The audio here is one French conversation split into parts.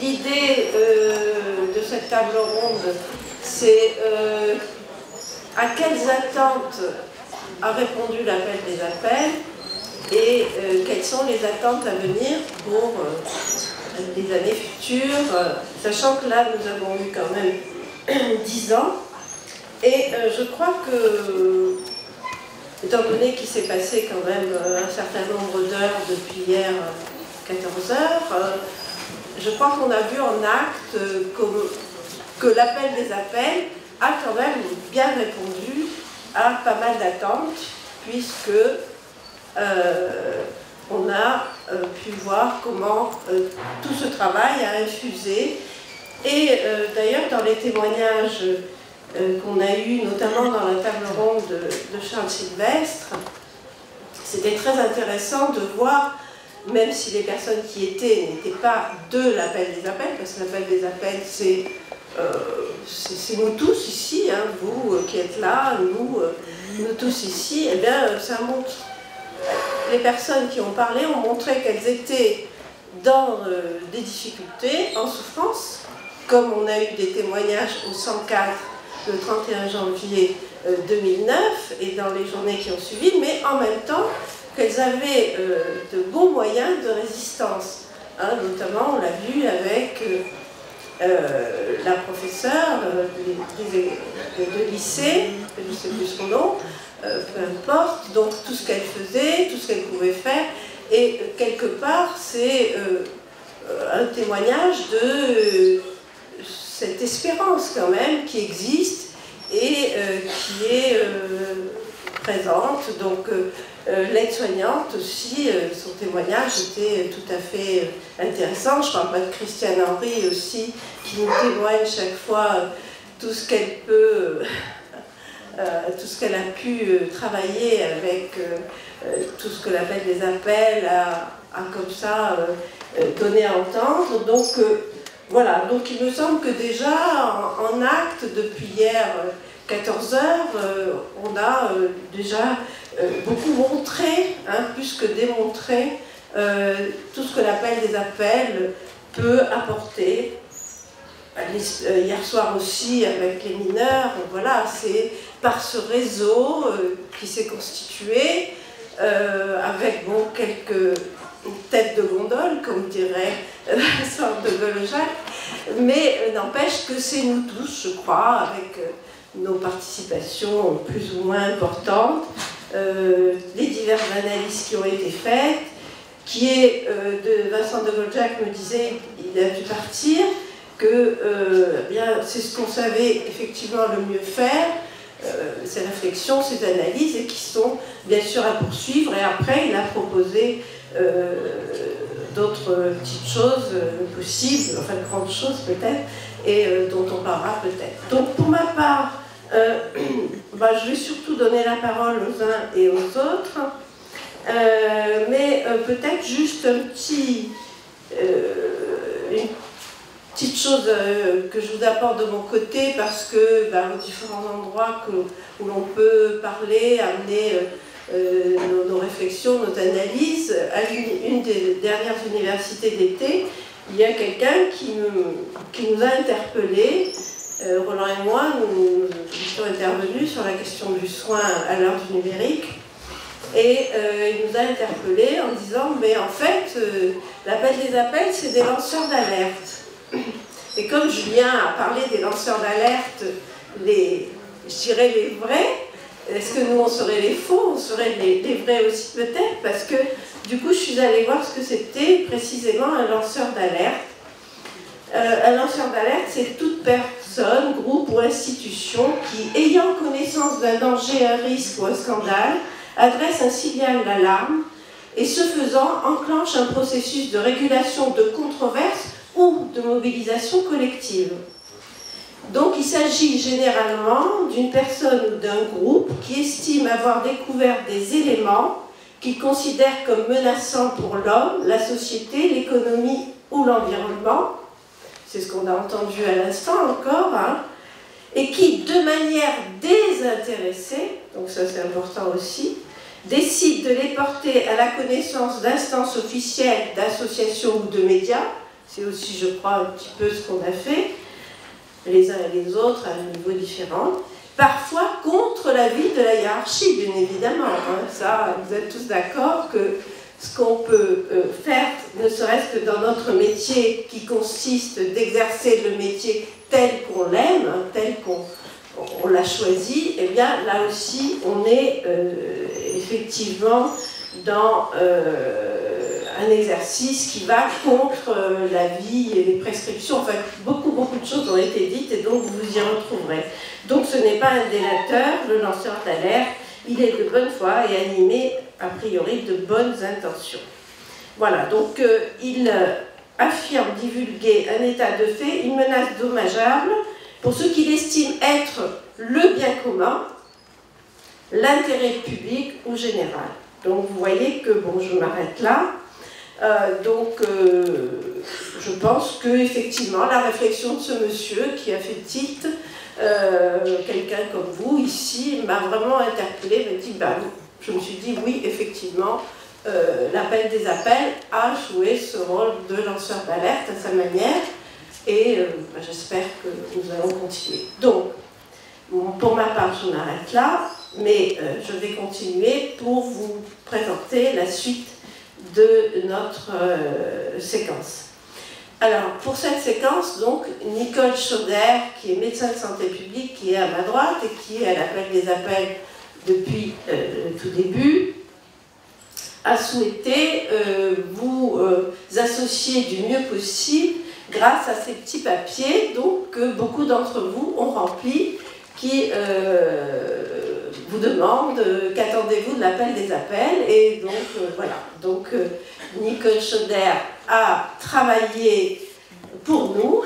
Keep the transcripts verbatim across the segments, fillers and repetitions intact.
l'idée euh, de cette table ronde, c'est euh, à quelles attentes a répondu l'appel des appels et euh, quelles sont les attentes à venir pour euh, les années futures, euh, sachant que là, nous avons eu quand même dix ans. Et euh, je crois que, étant donné qu'il s'est passé quand même un certain nombre d'heures depuis hier, quatorze heures, euh, je crois qu'on a vu en acte euh, que, que l'appel des appels a quand même bien répondu à pas mal d'attentes, puisque euh, on a euh, pu voir comment euh, tout ce travail a infusé. Et euh, d'ailleurs, dans les témoignages euh, qu'on a eus, notamment dans la table ronde de, de Charles Sylvestre, c'était très intéressant de voir, même si les personnes qui étaient n'étaient pas de l'appel des appels, parce que l'appel des appels, c'est euh, nous tous ici, hein, vous euh, qui êtes là, nous, euh, nous tous ici, eh bien, ça montre. Les personnes qui ont parlé ont montré qu'elles étaient dans euh, des difficultés, en souffrance, comme on a eu des témoignages au cent quatre le trente et un janvier euh, deux mille neuf et dans les journées qui ont suivi, mais en même temps qu'elles avaient euh, de bons moyens de résistance. Hein, notamment, on l'a vu avec euh, euh, la professeure euh, de, de, de lycée, je ne sais plus son nom, euh, peu importe, donc tout ce qu'elle faisait, tout ce qu'elle pouvait faire, et euh, quelque part, c'est euh, un témoignage de euh, cette espérance quand même qui existe et euh, qui est euh, présente. Donc, euh, Euh, l'aide-soignante aussi, euh, son témoignage était tout à fait euh, intéressant. Je parle pas de Christiane Henry aussi, qui nous témoigne chaque fois euh, tout ce qu'elle peut, euh, tout ce qu'elle a pu euh, travailler avec euh, euh, tout ce que l'appel des appels a, a comme ça euh, donné à entendre. Donc euh, voilà, donc il me semble que déjà en, en acte depuis hier euh, quatorze heures, euh, on a euh, déjà euh, beaucoup montré, hein, plus que démontré, euh, tout ce que l'appel des appels peut apporter. Euh, hier soir aussi, avec les mineurs, voilà, c'est par ce réseau euh, qui s'est constitué, euh, avec bon, quelques têtes de gondole, comme dirait euh, la sorte de Gaulle-Jacques, mais euh, n'empêche que c'est nous tous, je crois, avec euh, nos participations plus ou moins importantes, euh, les diverses analyses qui ont été faites, qui est euh, de Vincent de Gaulle-Jacques me disait, il a dû partir, que euh, bien c'est ce qu'on savait effectivement le mieux faire, euh, ces réflexions, ces analyses, et qui sont bien sûr à poursuivre. Et après, il a proposé euh, d'autres petites choses euh, possibles, enfin de grandes choses peut-être, et euh, dont on parlera peut-être. Donc pour ma part, euh, bah, je vais surtout donner la parole aux uns et aux autres, euh, mais euh, peut-être juste un petit, euh, une petite chose euh, que je vous apporte de mon côté, parce que bah, aux différents endroits que, où l'on peut parler, amener euh, euh, nos, nos réflexions, nos analyses, à une, une des dernières universités d'été, il y a quelqu'un qui, qui nous a interpellés. Euh, Roland et moi, nous, nous sommes intervenus sur la question du soin à l'heure du numérique, et euh, il nous a interpellés en disant mais en fait, euh, l'appel des appels, c'est des lanceurs d'alerte. Et comme Julien a parlé des lanceurs d'alerte, les, je dirais les vrais, est-ce que nous on serait les faux, on serait les, les vrais aussi peut-être, parce que du coup je suis allée voir ce que c'était précisément un lanceur d'alerte. Euh, un lanceur d'alerte, c'est toute personne, groupe ou institution qui, ayant connaissance d'un danger, un risque ou un scandale, adresse un signal d'alarme et ce faisant enclenche un processus de régulation de controverse ou de mobilisation collective. Donc il s'agit généralement d'une personne ou d'un groupe qui estime avoir découvert des éléments qu'il considère comme menaçants pour l'homme, la société, l'économie ou l'environnement. C'est ce qu'on a entendu à l'instant encore, hein, et qui, de manière désintéressée, donc ça c'est important aussi, décide de les porter à la connaissance d'instances officielles, d'associations ou de médias, c'est aussi, je crois, un petit peu ce qu'on a fait, les uns et les autres, à un niveau différent. Parfois contre l'avis de la hiérarchie, bien évidemment. Hein. Ça, vous êtes tous d'accord que ce qu'on peut euh, faire, ne serait-ce que dans notre métier, qui consiste d'exercer le métier tel qu'on l'aime, hein, tel qu'on on l'a choisi, eh bien là aussi, on est euh, effectivement dans euh, un exercice qui va contre euh, la vie et les prescriptions. Enfin, beaucoup, beaucoup de choses ont été dites et donc vous vous y retrouverez. Donc ce n'est pas un délateur, le lanceur d'alerte, il est de bonne foi et animé, a priori, de bonnes intentions. Voilà, donc euh, il euh, affirme divulguer un état de fait, une menace dommageable pour ce qu'il estime être le bien commun, l'intérêt public ou général. Donc vous voyez que, bon, je m'arrête là. Euh, donc euh, je pense que effectivement la réflexion de ce monsieur qui a fait titre, euh, quelqu'un comme vous ici, m'a vraiment interpellée, m'a dit, bah, je me suis dit oui, effectivement, euh, l'appel des appels a joué ce rôle de lanceur d'alerte à sa manière, et euh, bah, j'espère que nous allons continuer. Donc, pour ma part, je m'arrête là, mais euh, je vais continuer pour vous présenter la suite de notre euh, séquence. Alors, pour cette séquence, donc, Nicole Chauder, qui est médecin de santé publique, qui est à ma droite et qui est à l'appel des appels depuis euh, le tout début, a souhaité euh, vous euh, associer du mieux possible grâce à ces petits papiers donc, que beaucoup d'entre vous ont remplis, qui euh, vous demandent euh, qu'attendez-vous de l'appel des appels. Et donc, euh, voilà. Donc, euh, Nicole Chauder a travaillé pour nous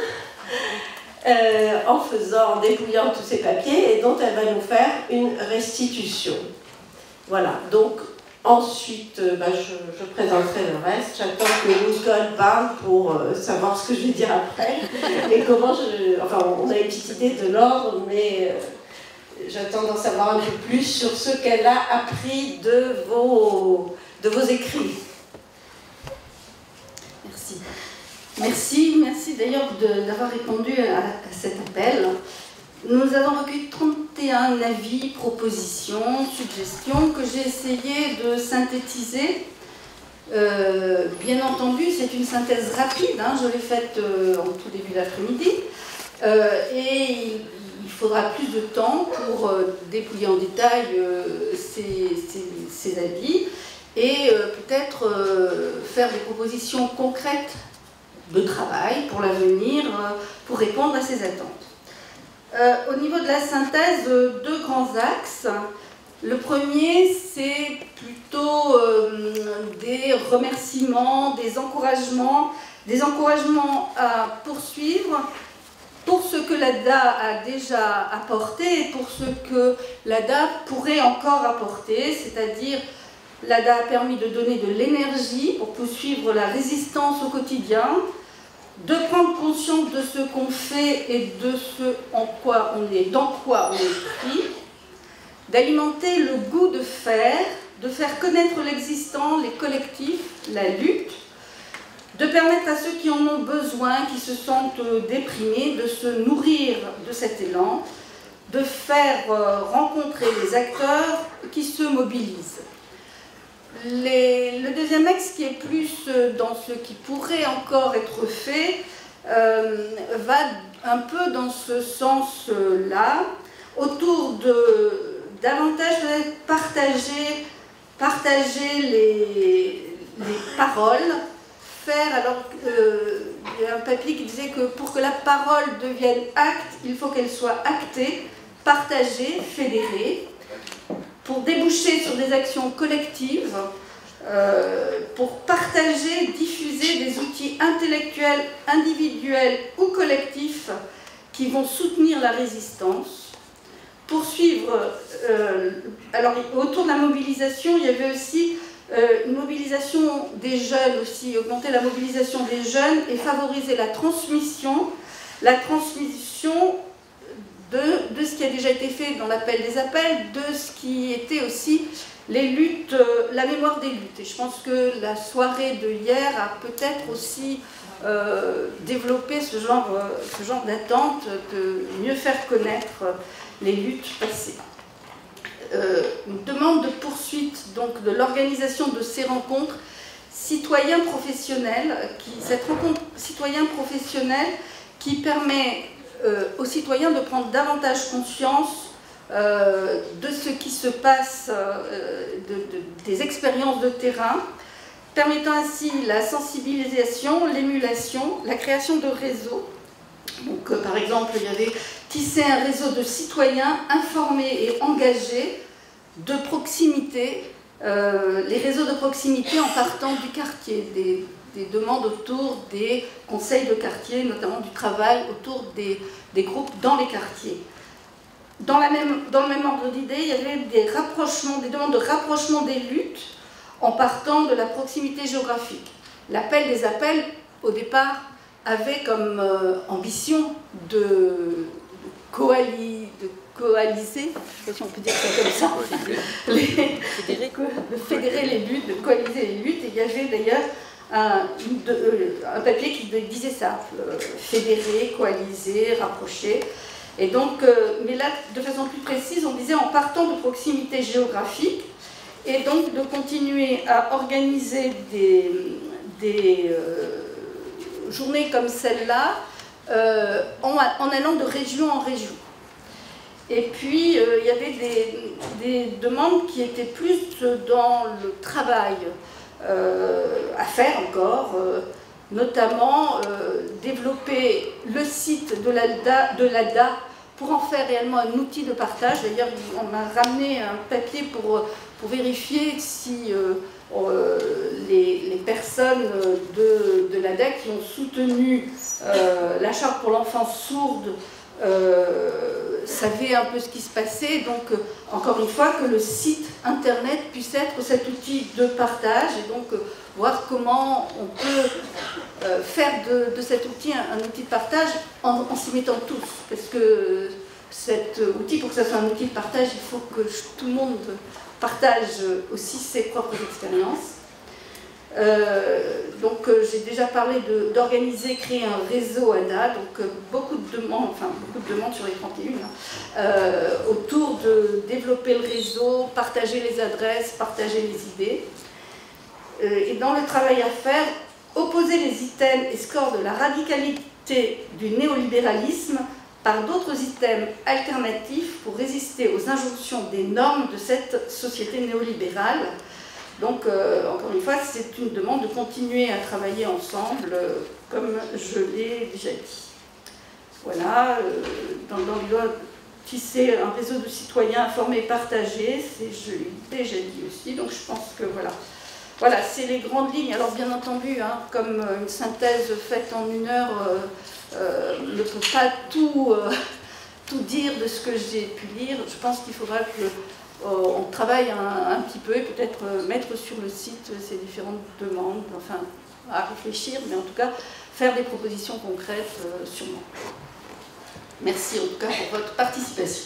euh, en faisant, en dépouillant tous ces papiers et dont elle va nous faire une restitution. Voilà. Donc, ensuite, euh, bah, je, je présenterai le reste. J'attends que Nicole parle pour euh, savoir ce que je vais dire après. Et comment je... Enfin, on a une petite idée de l'ordre, mais euh, j'attends d'en savoir un peu plus sur ce qu'elle a appris de vos, de vos écrits. Merci. Merci, merci d'ailleurs d'avoir répondu à, à cet appel. Nous avons recueilli trente et un avis, propositions, suggestions que j'ai essayé de synthétiser. Euh, bien entendu, c'est une synthèse rapide, hein, je l'ai faite euh, en tout début d'après-midi, euh, et il, il faudra plus de temps pour euh, dépouiller en détail euh, ces, ces, ces avis et euh, peut-être euh, faire des propositions concrètes de travail pour l'avenir, euh, pour répondre à ces attentes. Euh, au niveau de la synthèse, deux grands axes. Le premier, c'est plutôt euh, des remerciements, des encouragements, des encouragements à poursuivre pour ce que l'A D A a déjà apporté et pour ce que l'A D A pourrait encore apporter, c'est-à-dire l'A D A a permis de donner de l'énergie pour poursuivre la résistance au quotidien, de prendre conscience de ce qu'on fait et de ce en quoi on est, dans quoi on est pris, d'alimenter le goût de faire, de faire connaître l'existant, les collectifs, la lutte, de permettre à ceux qui en ont besoin, qui se sentent déprimés, de se nourrir de cet élan, de faire rencontrer les acteurs qui se mobilisent. Les, le deuxième axe, qui est plus dans ce qui pourrait encore être fait, euh, va un peu dans ce sens-là, autour de davantage partager, partager les, les paroles, faire, alors euh, il y a un papier qui disait que pour que la parole devienne acte, il faut qu'elle soit actée, partagée, fédérée, pour déboucher sur des actions collectives, euh, pour partager, diffuser des outils intellectuels, individuels ou collectifs qui vont soutenir la résistance, poursuivre, euh, alors autour de la mobilisation, il y avait aussi euh, une mobilisation des jeunes aussi, augmenter la mobilisation des jeunes et favoriser la transmission, la transmission De, de ce qui a déjà été fait dans l'appel des appels, de ce qui était aussi les luttes, euh, la mémoire des luttes. Et je pense que la soirée de hier a peut-être aussi euh, développer ce genre, euh, ce genre d'attente, de mieux faire connaître les luttes passées. Euh, une demande de poursuite donc, de l'organisation de ces rencontres citoyens professionnels, qui, cette rencontre citoyen professionnel qui permet euh, aux citoyens de prendre davantage conscience euh, de ce qui se passe, euh, de, de, des expériences de terrain, permettant ainsi la sensibilisation, l'émulation, la création de réseaux. Donc, euh, par exemple, il y avait tisser un réseau de citoyens informés et engagés de proximité, euh, les réseaux de proximité en partant du quartier, des, des demandes autour des conseils de quartier, notamment du travail autour des, des groupes dans les quartiers. Dans, la même, dans le même ordre d'idée, il y avait des rapprochements, des demandes de rapprochement des luttes en partant de la proximité géographique. L'appel des appels, au départ, avait comme euh, ambition de, de, coali, de coaliser, je ne sais pas si on peut dire ça comme ça, les, fédérer, de fédérer les luttes, de coaliser les luttes. Et il y avait d'ailleurs un, un papier qui disait ça, euh, fédérer, coaliser, rapprocher. Et donc, euh, mais là, de façon plus précise, on disait en partant de proximité géographique, et donc de continuer à organiser des, des euh, journées comme celle-là euh, en, en allant de région en région. Et puis, euh, il y avait des, des demandes qui étaient plus dans le travail euh, à faire encore, euh, notamment euh, développer le site de l'A D A pour en faire réellement un outil de partage. D'ailleurs, on m'a ramené un papier pour, pour vérifier si euh, euh, les, les personnes de, de l'A D A qui ont soutenu euh, la charte pour l'enfance sourde euh, savaient un peu ce qui se passait. Donc, euh, encore une fois, que le site internet puisse être cet outil de partage et donc euh, voir comment on peut euh, faire de, de cet outil un, un outil de partage en, en s'y mettant tous. Parce que cet outil, pour que ce soit un outil de partage, il faut que tout le monde partage aussi ses propres expériences. Euh, donc euh, j'ai déjà parlé d'organiser, créer un réseau A D A, donc euh, beaucoup de demandes, enfin beaucoup de demandes sur les trente et un, hein, euh, autour de développer le réseau, partager les adresses, partager les idées. Euh, et dans le travail à faire, opposer les items et scores de la radicalité du néolibéralisme par d'autres items alternatifs pour résister aux injonctions des normes de cette société néolibérale. Donc, euh, encore une fois, c'est une demande de continuer à travailler ensemble, euh, comme je l'ai déjà dit. Voilà, euh, dans, dans le doigt, tisser un réseau de citoyens informés et partagés, je l'ai déjà dit aussi, donc je pense que voilà. Voilà, c'est les grandes lignes. Alors, bien entendu, hein, comme une synthèse faite en une heure euh, euh, ne peut pas tout, euh, tout dire de ce que j'ai pu lire, je pense qu'il faudra que on travaille un, un petit peu et peut-être mettre sur le site ces différentes demandes, enfin à réfléchir, mais en tout cas faire des propositions concrètes euh, sûrement. Merci en tout cas pour votre participation.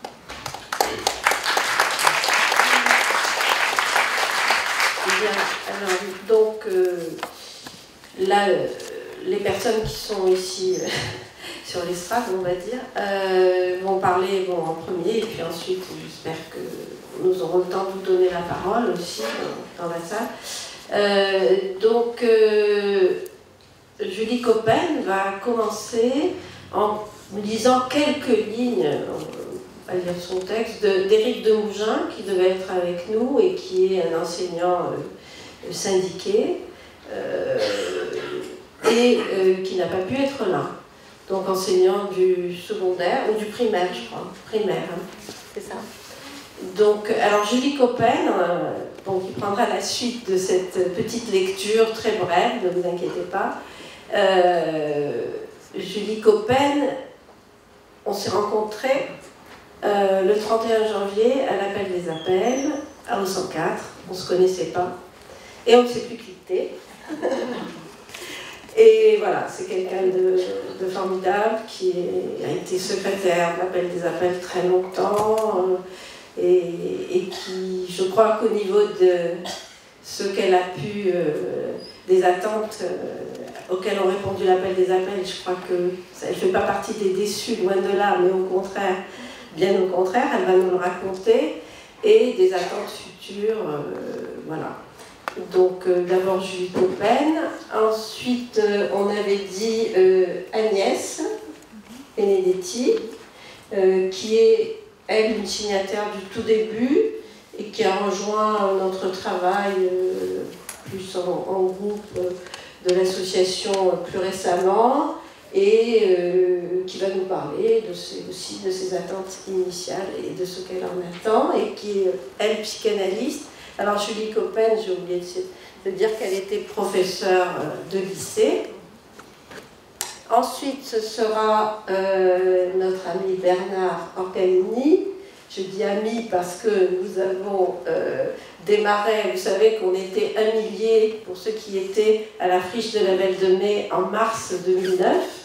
Bien, alors donc euh, là, euh, les personnes qui sont ici euh, sur l'estrade, on va dire, euh, vont parler bon, en premier, et puis ensuite, j'espère que nous aurons le temps de vous donner la parole aussi dans, dans la salle. Euh, donc, euh, Julie Coppen va commencer en lisant quelques lignes, on va lire son texte, d'Éric Demougin, qui devait être avec nous et qui est un enseignant euh, syndiqué euh, et euh, qui n'a pas pu être là. Donc enseignant du secondaire, ou du primaire, je crois, primaire, hein. C'est ça. Donc, alors Julie Coppen, euh, bon, qui prendra la suite de cette petite lecture très brève, ne vous inquiétez pas. Euh, Julie Coppen, on s'est rencontrés euh, le trente et un janvier à l'appel des appels, à au cent quatre, on ne se connaissait pas, et on ne s'est plus quitté. Et voilà, c'est quelqu'un de, de formidable qui est, a été secrétaire de l'appel des appels très longtemps euh, et, et qui, je crois qu'au niveau de ce qu'elle a pu, euh, des attentes, euh, auxquelles ont répondu l'appel des appels. Je crois qu'elle ne fait pas partie des déçus, loin de là, mais au contraire, bien au contraire, elle va nous le raconter, et des attentes futures, euh, voilà. Donc euh, d'abord Julie Coppen, ensuite euh, on avait dit euh, Agnès Benedetti, euh, qui est, elle, une signataire du tout début, et qui a rejoint notre travail euh, plus en, en groupe euh, de l'association euh, plus récemment, et euh, qui va nous parler de ses, aussi de ses attentes initiales et de ce qu'elle en attend, et qui est, elle, psychanalyste. Alors Julie Coppen, j'ai oublié de, de dire qu'elle était professeure de lycée. Ensuite, ce sera euh, notre ami Bernard Orgalini. Je dis ami parce que nous avons euh, démarré, vous savez qu'on était un millier, pour ceux qui étaient à la friche de la Belle de Mai en mars deux mille neuf.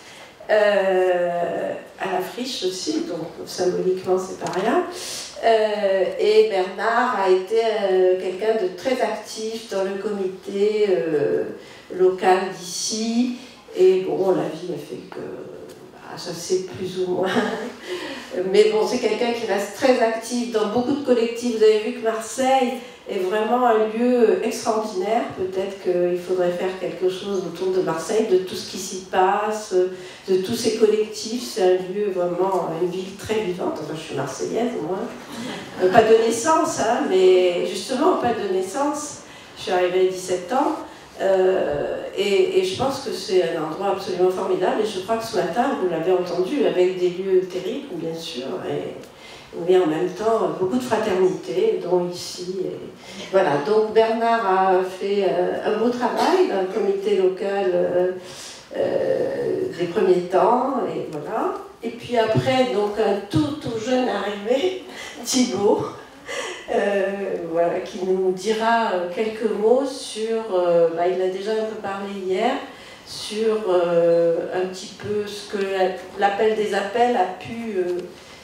Euh, à la friche aussi, donc symboliquement c'est pas rien. Euh, et Bernard a été euh, quelqu'un de très actif dans le comité euh, local d'ici. Et bon, la vie a fait que bah, ça c'est plus ou moins. Mais bon, c'est quelqu'un qui reste très actif dans beaucoup de collectifs. Vous avez vu que Marseille est vraiment un lieu extraordinaire. Peut-être qu'il faudrait faire quelque chose autour de Marseille, de tout ce qui s'y passe, de tous ces collectifs. C'est un lieu vraiment, une ville très vivante. Enfin, je suis marseillaise, moi. Euh, pas de naissance, hein, mais justement, pas de naissance. Je suis arrivée à dix-sept ans. Euh, et, et je pense que c'est un endroit absolument formidable, et je crois que ce matin, vous l'avez entendu, avec des lieux terribles, bien sûr, et, mais en même temps, beaucoup de fraternité, dont ici. Et, voilà, donc Bernard a fait euh, un beau travail dans le comité local euh, euh, des premiers temps, et voilà. Et puis après, donc un tout, tout jeune arrivé, Thibaut, Euh, voilà, qui nous dira quelques mots sur, euh, bah, il a déjà un peu parlé hier, sur euh, un petit peu ce que l'appel des appels a pu euh,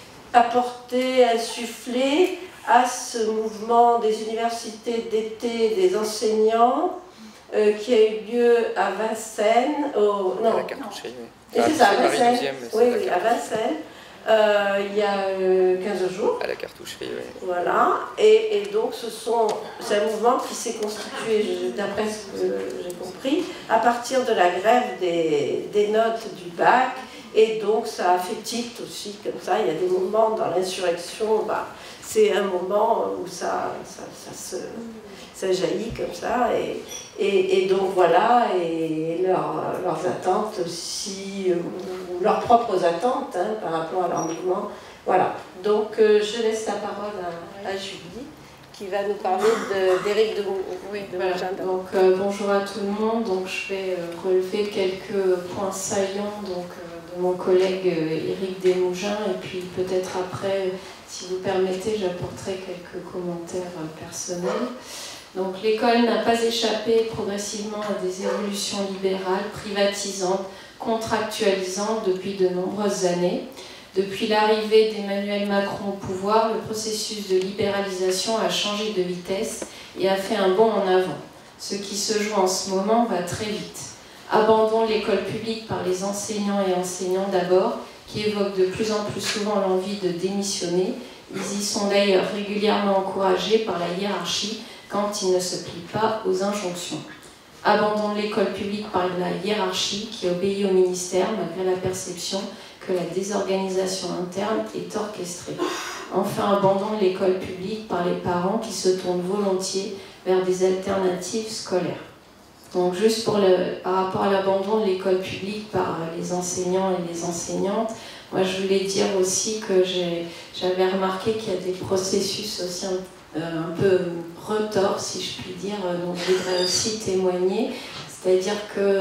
apporter, insuffler à ce mouvement des universités d'été des enseignants euh, qui a eu lieu à Vincennes, au, non, à la Cartoucherie, oui. Et c'est ça, à Vincennes, oui, oui, à Cartoucherie. Vincennes. Euh, il y a euh, quinze jours. À la Cartoucherie, oui. Voilà, et, et donc ce sont, c'est un mouvement qui s'est constitué, d'après ce que j'ai compris, à partir de la grève des, des notes du bac, et donc ça a fait tilt aussi, comme ça, il y a des moments dans l'insurrection, bah, c'est un moment où ça, ça, ça, se, ça jaillit comme ça, et, et, et donc voilà, et leur, leurs attentes aussi, ou leurs propres attentes hein, par rapport à leur mouvement. Voilà, donc euh, je laisse la parole à, à Julie, qui va nous parler d'Éric de, de, oui, de voilà. Donc euh, bonjour à tout le monde, donc je vais euh, relever quelques points saillants donc, euh, de mon collègue euh, Éric Desmougins, et puis peut-être après, si vous permettez, j'apporterai quelques commentaires euh, personnels. Donc l'école n'a pas échappé progressivement à des évolutions libérales, privatisantes, contractualisantes depuis de nombreuses années. Depuis l'arrivée d'Emmanuel Macron au pouvoir, le processus de libéralisation a changé de vitesse et a fait un bond en avant. Ce qui se joue en ce moment va très vite. Abandon de l'école publique par les enseignants et enseignants d'abord, qui évoquent de plus en plus souvent l'envie de démissionner. Ils y sont d'ailleurs régulièrement encouragés par la hiérarchie quand ils ne se plient pas aux injonctions. Abandon de l'école publique par la hiérarchie qui obéit au ministère malgré la perception que la désorganisation interne est orchestrée. Enfin, abandon de l'école publique par les parents qui se tournent volontiers vers des alternatives scolaires. Donc juste pour le, par rapport à l'abandon de l'école publique par les enseignants et les enseignantes, moi je voulais dire aussi que j'avais remarqué qu'il y a des processus aussi un, euh, un peu retors, si je puis dire, dont je voudrais aussi témoigner. C'est-à-dire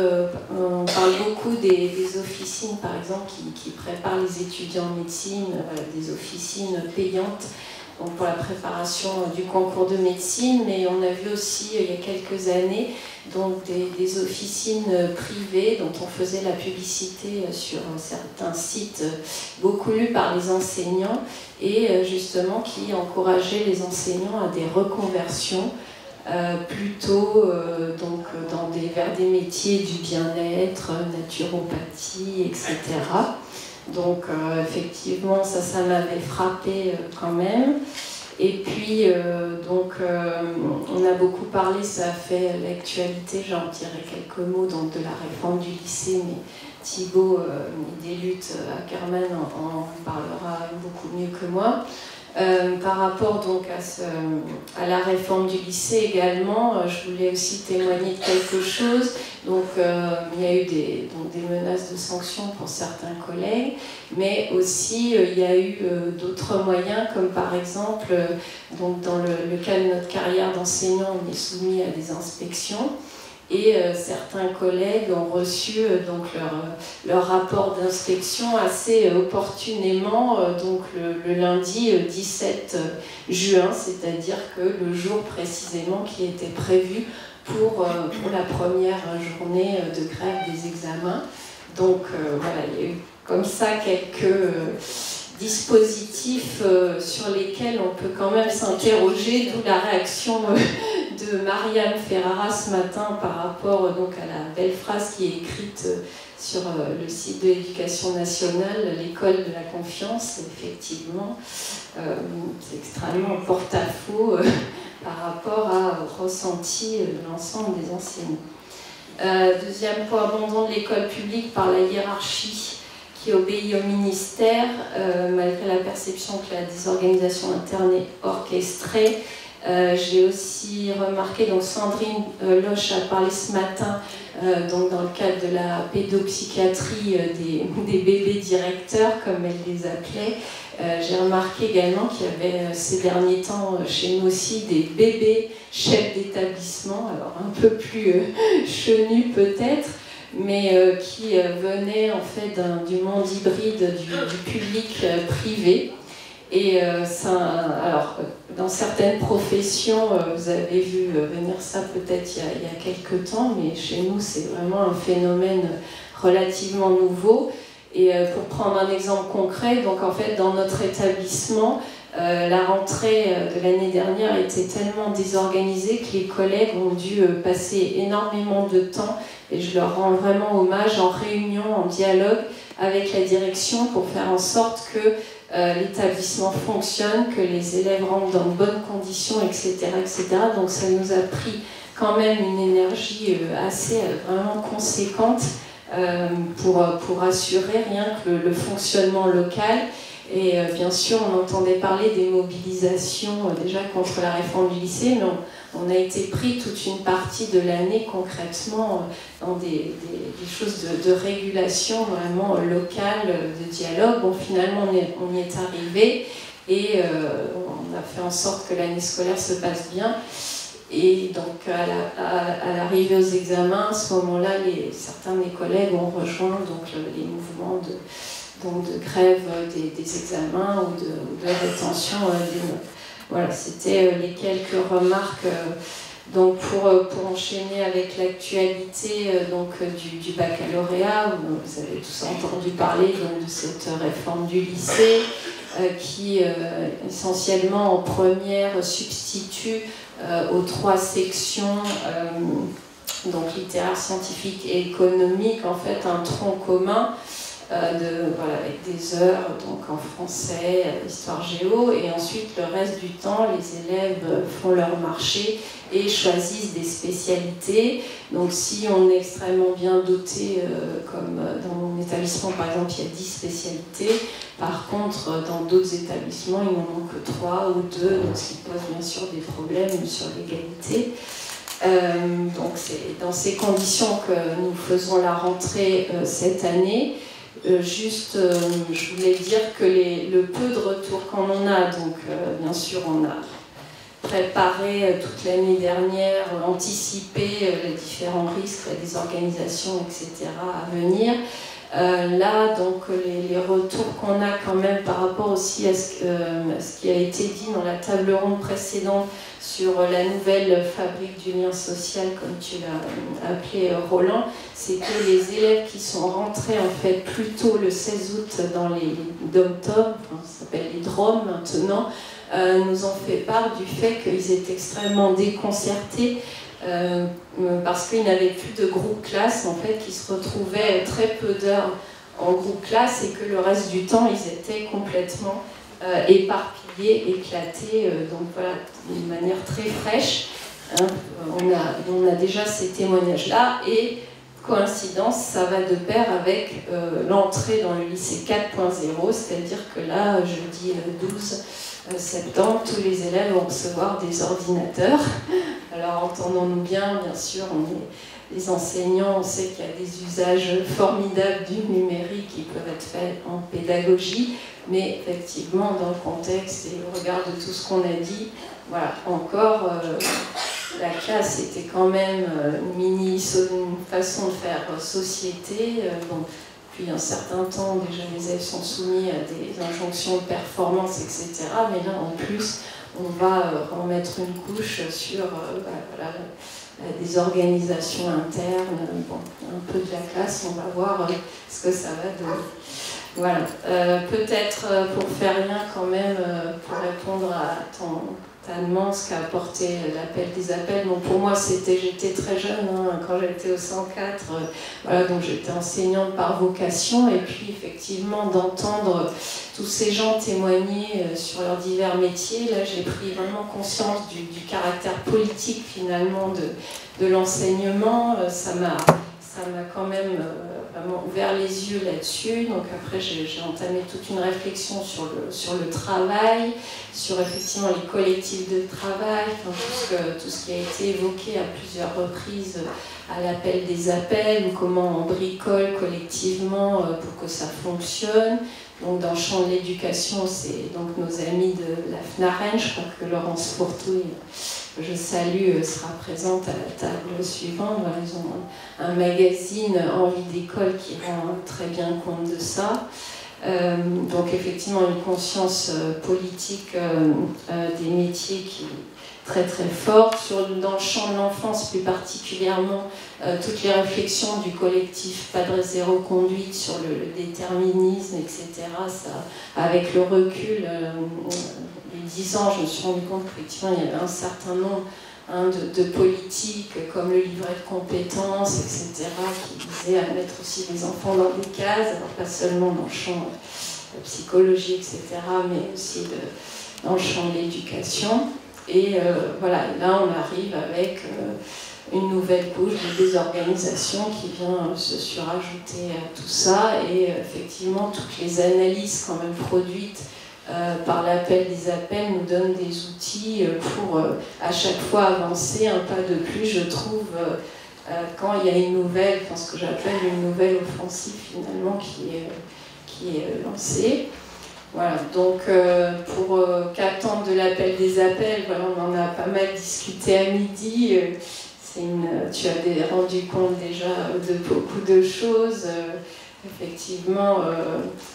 qu'on parle beaucoup des, des officines, par exemple, qui, qui préparent les étudiants en médecine, voilà, des officines payantes donc pour la préparation du concours de médecine, mais on a vu aussi il y a quelques années donc des, des officines privées dont on faisait la publicité sur certains sites beaucoup lus par les enseignants et justement qui encourageaient les enseignants à des reconversions euh, plutôt euh, donc, dans des, vers des métiers du bien-être, naturopathie, et cetera. Donc euh, effectivement, ça, ça m'avait frappé euh, quand même. Et puis, euh, donc, euh, on a beaucoup parlé, ça a fait l'actualité, j'en dirai quelques mots donc, de la réforme du lycée, mais Thibaut, euh, des luttes à Kerman, en, en parlera beaucoup mieux que moi. Euh, par rapport donc à, ce, à la réforme du lycée également, euh, je voulais aussi témoigner de quelque chose. Donc euh, il y a eu des, donc, des menaces de sanctions pour certains collègues, mais aussi euh, il y a eu euh, d'autres moyens, comme par exemple, euh, donc, dans le, le cas de notre carrière d'enseignant, on est soumis à des inspections. Et euh, certains collègues ont reçu euh, donc leur, leur rapport d'inspection assez euh, opportunément, euh, donc le, le lundi euh, dix-sept juin, c'est-à-dire que le jour précisément qui était prévu pour, euh, pour la première journée de grève des examens. Donc euh, voilà, il y a eu comme ça quelques euh, dispositifs euh, sur lesquels on peut quand même s'interroger, d'où la réaction euh, de Marianne Ferrara ce matin par rapport donc, à la belle phrase qui est écrite sur le site de l'Éducation nationale, l'école de la confiance. Effectivement, euh, c'est extrêmement porte-à-faux euh, par rapport à ressenti de l'ensemble des enseignants. Euh, deuxième point, abandon de l'école publique par la hiérarchie qui obéit au ministère, euh, malgré la perception que la désorganisation interne est orchestrée. Euh, j'ai aussi remarqué, donc Sandrine euh, Loche a parlé ce matin, euh, donc dans le cadre de la pédopsychiatrie euh, des, des bébés directeurs, comme elle les appelait. Euh, j'ai remarqué également qu'il y avait euh, ces derniers temps euh, chez nous aussi des bébés chefs d'établissement, alors un peu plus euh, chenus peut-être, mais euh, qui euh, venaient en fait du monde hybride du, du public euh, privé. Et euh, ça, alors, dans certaines professions, euh, vous avez vu venir ça peut-être il, il y a quelques temps, mais chez nous, c'est vraiment un phénomène relativement nouveau. Et euh, pour prendre un exemple concret, donc en fait, dans notre établissement, euh, la rentrée de l'année dernière était tellement désorganisée que les collègues ont dû euh, passer énormément de temps, et je leur rends vraiment hommage, en réunion, en dialogue avec la direction pour faire en sorte que Euh, l'établissement fonctionne, que les élèves rentrent dans de bonnes conditions, et cetera, et cetera. Donc ça nous a pris quand même une énergie euh, assez euh, vraiment conséquente euh, pour, pour assurer rien que le, le fonctionnement local. Et euh, bien sûr, on entendait parler des mobilisations euh, déjà contre la réforme du lycée, mais on, on a été pris toute une partie de l'année concrètement euh, dans des, des, des choses de, de régulation vraiment euh, locale, de dialogue. Bon, finalement, on, est, on y est arrivé et euh, on a fait en sorte que l'année scolaire se passe bien. Et donc, à, la, à, à l'arrivée aux examens, à ce moment-là, les, certains de mes collègues ont rejoint donc, les mouvements de donc de grève des, des examens ou de, de rétention des notes. Voilà, c'était les quelques remarques. Donc pour, pour enchaîner avec l'actualité donc du, du baccalauréat, vous avez tous entendu parler donc, de cette réforme du lycée euh, qui euh, essentiellement en première substitue euh, aux trois sections euh, donc littéraire, scientifique et économique en fait un tronc commun. Euh, de, voilà, avec des heures donc en français, histoire géo, et ensuite le reste du temps, les élèves font leur marché et choisissent des spécialités. Donc si on est extrêmement bien doté, euh, comme dans mon établissement par exemple, il y a dix spécialités, par contre dans d'autres établissements, il n'en manque que trois ou deux, donc ce qui pose bien sûr des problèmes sur l'égalité. Euh, donc c'est dans ces conditions que nous faisons la rentrée euh, cette année. Euh, juste, euh, je voulais dire que les, le peu de retour qu'on en a, donc euh, bien sûr on a préparé euh, toute l'année dernière, euh, anticipé euh, les différents risques, les organisations, et cetera à venir. Euh, là, donc, les, les retours qu'on a quand même par rapport aussi à ce, euh, à ce qui a été dit dans la table ronde précédente sur la nouvelle fabrique du lien social, comme tu l'as appelé, Roland, c'est que les élèves qui sont rentrés en fait plus tôt le seize août dans les dom-tom, enfin, ça s'appelle les droms maintenant, euh, nous ont fait part du fait qu'ils étaient extrêmement déconcertés euh, parce qu'ils n'avaient plus de groupe classe, en fait, qui se retrouvaient très peu d'heures en groupe classe et que le reste du temps, ils étaient complètement euh, éparpillés, éclatés, euh, donc voilà, d'une manière très fraîche. Hein. On a, on a déjà ces témoignages-là et coïncidence, ça va de pair avec euh, l'entrée dans le lycée quatre point zéro, c'est-à-dire que là, jeudi douze septembre, tous les élèves vont recevoir des ordinateurs. Alors entendons-nous bien, bien sûr, on est, les enseignants, on sait qu'il y a des usages formidables du numérique qui peuvent être faits en pédagogie, mais effectivement, dans le contexte et au regard de tout ce qu'on a dit, voilà, encore, euh, la classe était quand même une mini une façon de faire société. Euh, bon, depuis un certain temps, déjà les élèves sont soumis à des injonctions de performance, et cetera. Mais là, en plus, on va en mettre une couche sur euh, bah, voilà, des organisations internes, bon, un peu de la classe, on va voir euh, ce que ça va donner. Voilà. Euh, peut-être euh, pour faire rien quand même, euh, pour répondre à ton, ta demande, ce qu'a apporté l'appel des appels. Bon, pour moi, c'était, j'étais très jeune hein, quand j'étais au cent quatre. Euh, voilà, donc j'étais enseignante par vocation. Et puis effectivement, d'entendre tous ces gens témoigner euh, sur leurs divers métiers, là, j'ai pris vraiment conscience du, du caractère politique finalement de, de l'enseignement. Euh, ça m'a ça m'a quand même euh, vraiment ouvert les yeux là-dessus. Donc après, j'ai entamé toute une réflexion sur le, sur le travail, sur effectivement les collectifs de travail, enfin, tout, ce que, tout ce qui a été évoqué à plusieurs reprises à l'appel des appels, ou comment on bricole collectivement pour que ça fonctionne. Donc dans le champ de l'éducation, c'est donc nos amis de la FNAREN, je crois que Laurence Pourtouille, je salue, sera présente à la table suivante. Ils ont un magazine Envie d'école qui rend très bien compte de ça. Euh, donc effectivement une conscience politique euh, euh, des métiers qui est très très forte. Sur, dans le champ de l'enfance plus particulièrement, euh, toutes les réflexions du collectif Padre Zéro Conduite sur le, le déterminisme, et cetera. Ça, avec le recul, euh, les dix ans, je me suis rendu compte qu'effectivement il y avait un certain nombre hein, de, de politiques comme le livret de compétences, et cetera, qui visaient à mettre aussi les enfants dans des cases, alors pas seulement dans le champ de la psychologie, et cetera, mais aussi de, dans le champ de l'éducation. Et euh, voilà, et là on arrive avec euh, une nouvelle couche de désorganisation qui vient se surajouter à tout ça, et effectivement toutes les analyses quand même produites Euh, par l'appel des appels nous donne des outils euh, pour euh, à chaque fois avancer un pas de plus, je trouve, euh, euh, quand il y a une nouvelle, enfin, ce que j'appelle une nouvelle offensive finalement qui est, euh, qui est euh, lancée. Voilà, donc euh, pour euh, qu'attendre de l'appel des appels, voilà, on en a pas mal discuté à midi. Euh, c'est une, tu as des, rendu compte déjà de beaucoup de choses. Euh, effectivement, euh,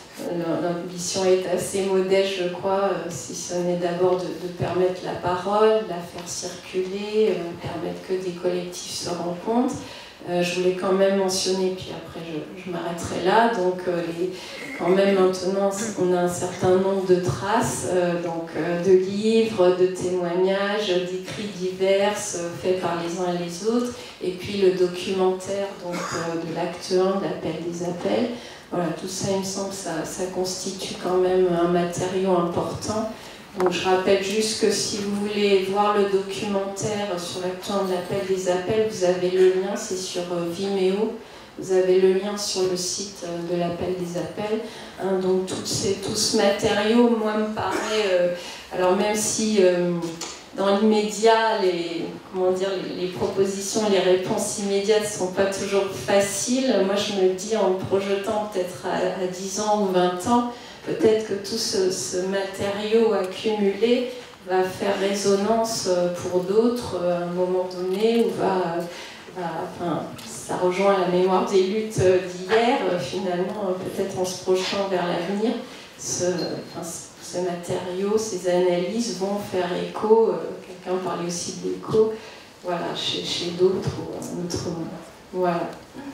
l'ambition est assez modeste, je crois, si ce n'est d'abord de, de permettre la parole, de la faire circuler, euh, permettre que des collectifs se rencontrent. Euh, je voulais quand même mentionner, puis après je, je m'arrêterai là, donc euh, les, quand même maintenant on a un certain nombre de traces, euh, donc euh, de livres, de témoignages, d'écrits divers euh, faits par les uns et les autres, et puis le documentaire donc, euh, de l'acte un de l'appel des appels. Voilà, tout ça, il me semble, ça, ça constitue quand même un matériau important. Donc je rappelle juste que si vous voulez voir le documentaire sur l'acte un de l'appel des appels, vous avez le lien, c'est sur Vimeo. Vous avez le lien sur le site de l'appel des appels. Hein, donc tout, ces, tout ce matériau, moi, me paraît... Euh, alors même si... Euh, Dans l'immédiat, les, comment dire, les, les propositions, les réponses immédiates ne sont pas toujours faciles. Moi, je me dis, en me projetant peut-être à, à dix ans ou vingt ans, peut-être que tout ce, ce matériau accumulé va faire résonance pour d'autres à un moment donné, ou va, enfin, ça rejoint la mémoire des luttes d'hier, finalement, peut-être en se projetant vers l'avenir, ce, enfin, ce matériau, ces analyses vont faire écho, quelqu'un parlait aussi de l'écho, voilà, chez, chez d'autres ou en autre monde. Voilà.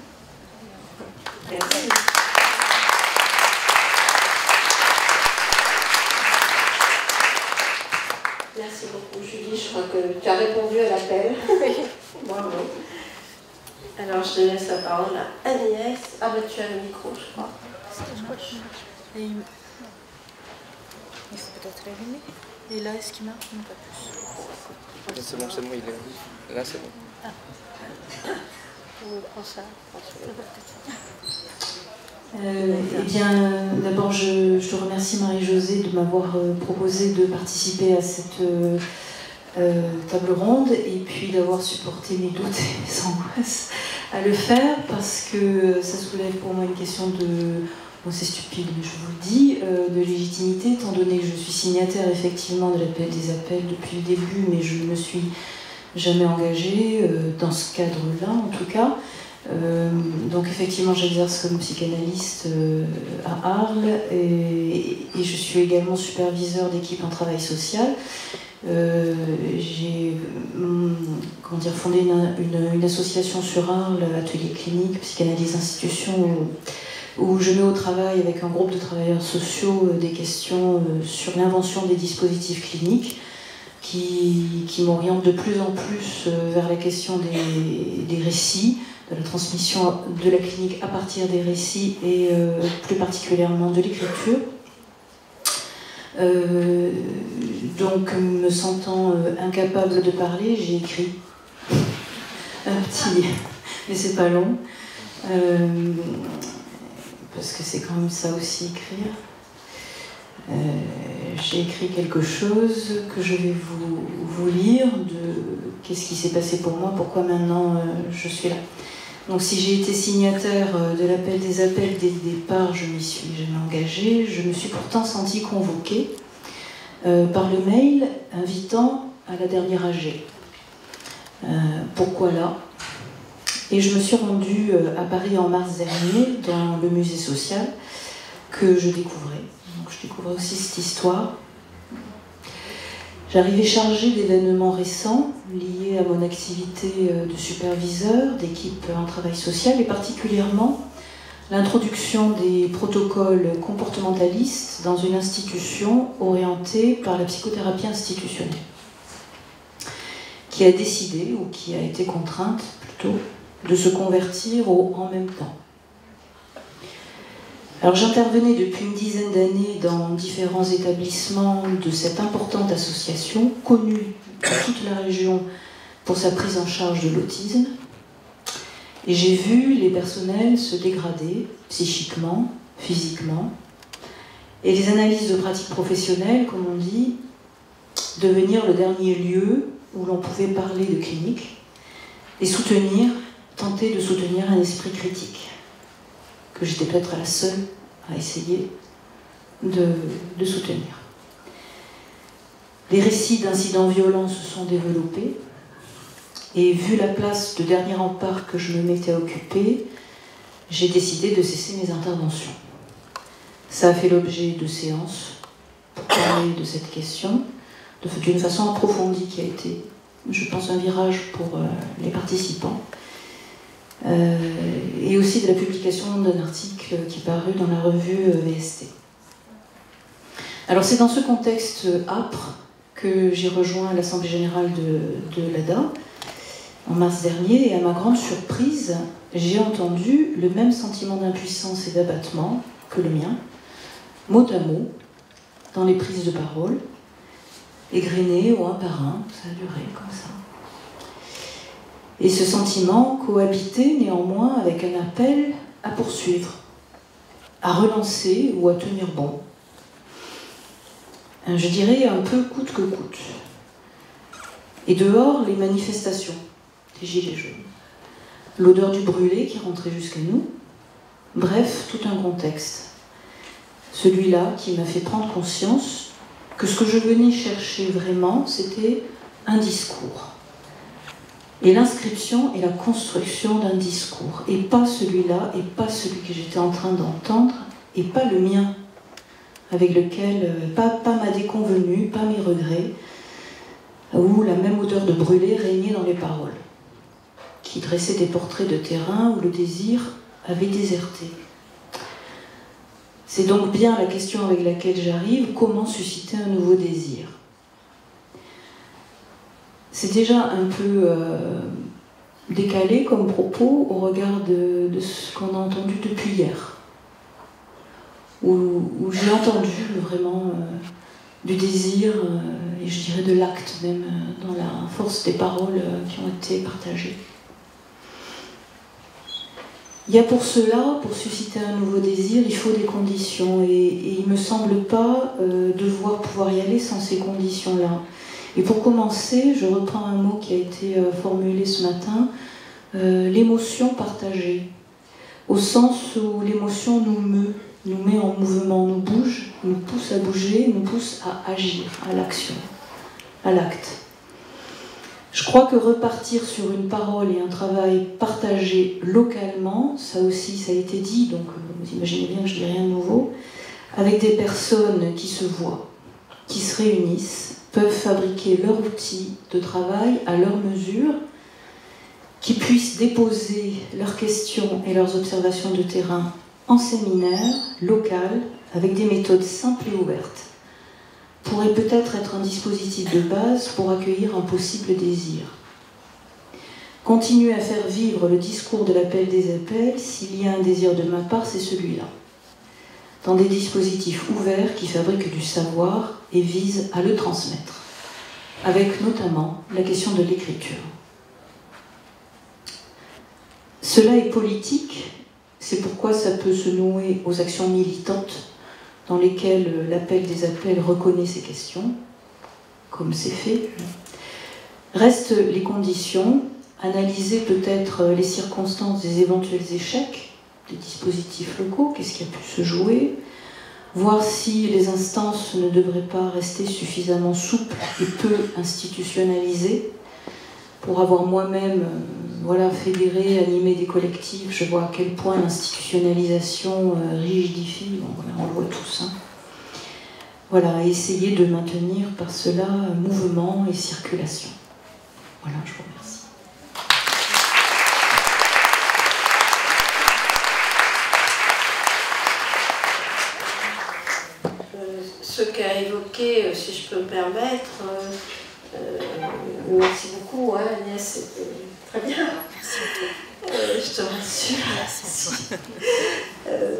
Merci. Merci beaucoup, Julie. Je crois que tu as répondu à l'appel. Bravo. Alors, je te laisse la parole à Agnès. Ah, bah, tu as le micro, je crois. Et il faut peut-être allumer. Et là, est-ce qu'il marche? Non, pas plus. C'est bon, c'est bon, il est là, c'est bon. Ah. On prend ça. Euh, eh bien, d'abord, je, je te remercie, Marie-Josée, de m'avoir euh, proposé de participer à cette euh, euh, table ronde et puis d'avoir supporté mes doutes et mes angoisses à le faire parce que ça soulève pour moi une question de, bon, c'est stupide, mais je vous le dis, euh, de légitimité, étant donné que je suis signataire effectivement de l'appel des appels depuis le début, mais je ne me suis jamais engagée euh, dans ce cadre-là, en tout cas. Euh, donc effectivement j'exerce comme psychanalyste euh, à Arles et, et je suis également superviseur d'équipe en travail social. Euh, j'ai hum, comment dire, fondé une, une, une association sur Arles, Atelier clinique, psychanalyse institution, où, où je mets au travail avec un groupe de travailleurs sociaux euh, des questions euh, sur l'invention des dispositifs cliniques qui, qui m'orientent de plus en plus euh, vers la question des, des récits, de la transmission de la clinique à partir des récits et euh, plus particulièrement de l'écriture. Euh, donc, me sentant euh, incapable de parler, j'ai écrit un petit, mais c'est pas long, euh, parce que c'est quand même ça aussi écrire. Euh, j'ai écrit quelque chose que je vais vous, vous lire de qu'est-ce qui s'est passé pour moi, pourquoi maintenant euh, je suis là. Donc si j'ai été signataire de l'appel des appels dès le départ, je m'y suis jamais engagée. Je me suis pourtant sentie convoquée euh, par le mail invitant à la dernière A G. Euh, pourquoi là? Et je me suis rendue euh, à Paris en mars dernier, dans le musée social, que je découvrais. Donc je découvrais aussi cette histoire. J'arrivais chargée d'événements récents liés à mon activité de superviseur, d'équipe en travail social, et particulièrement l'introduction des protocoles comportementalistes dans une institution orientée par la psychothérapie institutionnelle, qui a décidé, ou qui a été contrainte plutôt, de se convertir au en même temps. Alors j'intervenais depuis une dizaine d'années dans différents établissements de cette importante association, connue dans toute la région pour sa prise en charge de l'autisme. Et j'ai vu les personnels se dégrader psychiquement, physiquement, et les analyses de pratiques professionnelles, comme on dit, devenir le dernier lieu où l'on pouvait parler de clinique et soutenir, tenter de soutenir un esprit critique, que j'étais peut-être la seule à essayer de, de soutenir. Les récits d'incidents violents se sont développés, et vu la place de dernier rempart que je me mettais à occuper, j'ai décidé de cesser mes interventions. Ça a fait l'objet de séances pour parler de cette question, d'une façon approfondie qui a été, je pense, un virage pour euh, les participants. Euh, et aussi de la publication d'un article qui parut dans la revue V S T. Alors c'est dans ce contexte âpre que j'ai rejoint l'Assemblée Générale de, de l'A D A en mars dernier, et à ma grande surprise, j'ai entendu le même sentiment d'impuissance et d'abattement que le mien, mot à mot, dans les prises de parole, égrenées au un par un, ça a duré comme ça. Et ce sentiment cohabitait néanmoins avec un appel à poursuivre, à relancer ou à tenir bon. Je dirais un peu coûte que coûte. Et dehors, les manifestations, les gilets jaunes, l'odeur du brûlé qui rentrait jusqu'à nous, bref, tout un contexte. Celui-là qui m'a fait prendre conscience que ce que je venais chercher vraiment, c'était un discours. Et l'inscription est la construction d'un discours, et pas celui-là, et pas celui que j'étais en train d'entendre, et pas le mien, avec lequel, pas, pas ma déconvenue, pas mes regrets, où la même odeur de brûlé régnait dans les paroles, qui dressaient des portraits de terrain où le désir avait déserté. C'est donc bien la question avec laquelle j'arrive, comment susciter un nouveau désir? C'est déjà un peu euh, décalé comme propos au regard de, de ce qu'on a entendu depuis hier, où, où j'ai entendu vraiment euh, du désir, euh, et je dirais de l'acte même, euh, dans la force des paroles euh, qui ont été partagées. Il y a pour cela, pour susciter un nouveau désir, il faut des conditions, et, et il ne me semble pas euh, devoir pouvoir y aller sans ces conditions-là. Et pour commencer, je reprends un mot qui a été euh, formulé ce matin, euh, l'émotion partagée, au sens où l'émotion nous meut, nous met en mouvement, nous bouge, nous pousse à bouger, nous pousse à agir, à l'action, à l'acte. Je crois que repartir sur une parole et un travail partagé localement, ça aussi, ça a été dit, donc vous imaginez bien que je ne dis rien de nouveau, avec des personnes qui se voient, qui se réunissent, peuvent fabriquer leur outil de travail à leur mesure, qui puissent déposer leurs questions et leurs observations de terrain en séminaire, local, avec des méthodes simples et ouvertes, pourrait peut-être être un dispositif de base pour accueillir un possible désir. Continuer à faire vivre le discours de l'appel des appels, s'il y a un désir de ma part, c'est celui-là. Dans des dispositifs ouverts qui fabriquent du savoir et visent à le transmettre, avec notamment la question de l'écriture. Cela est politique, c'est pourquoi ça peut se nouer aux actions militantes dans lesquelles l'appel des appels reconnaît ces questions, comme c'est fait. Restent les conditions, analyser peut-être les circonstances des éventuels échecs des dispositifs locaux, qu'est-ce qui a pu se jouer, voir si les instances ne devraient pas rester suffisamment souples et peu institutionnalisées pour avoir moi-même voilà, fédéré, animé des collectifs. Je vois à quel point l'institutionnalisation euh, rigidifie, bon, voilà, on le voit tous. Hein. Voilà, essayer de maintenir par cela mouvement et circulation. Voilà, je vous remercie. Ce qu'a évoqué, si je peux me permettre, euh, euh, merci beaucoup, hein, Agnès, c'était très bien. Euh, je te rassure. Merci. Euh,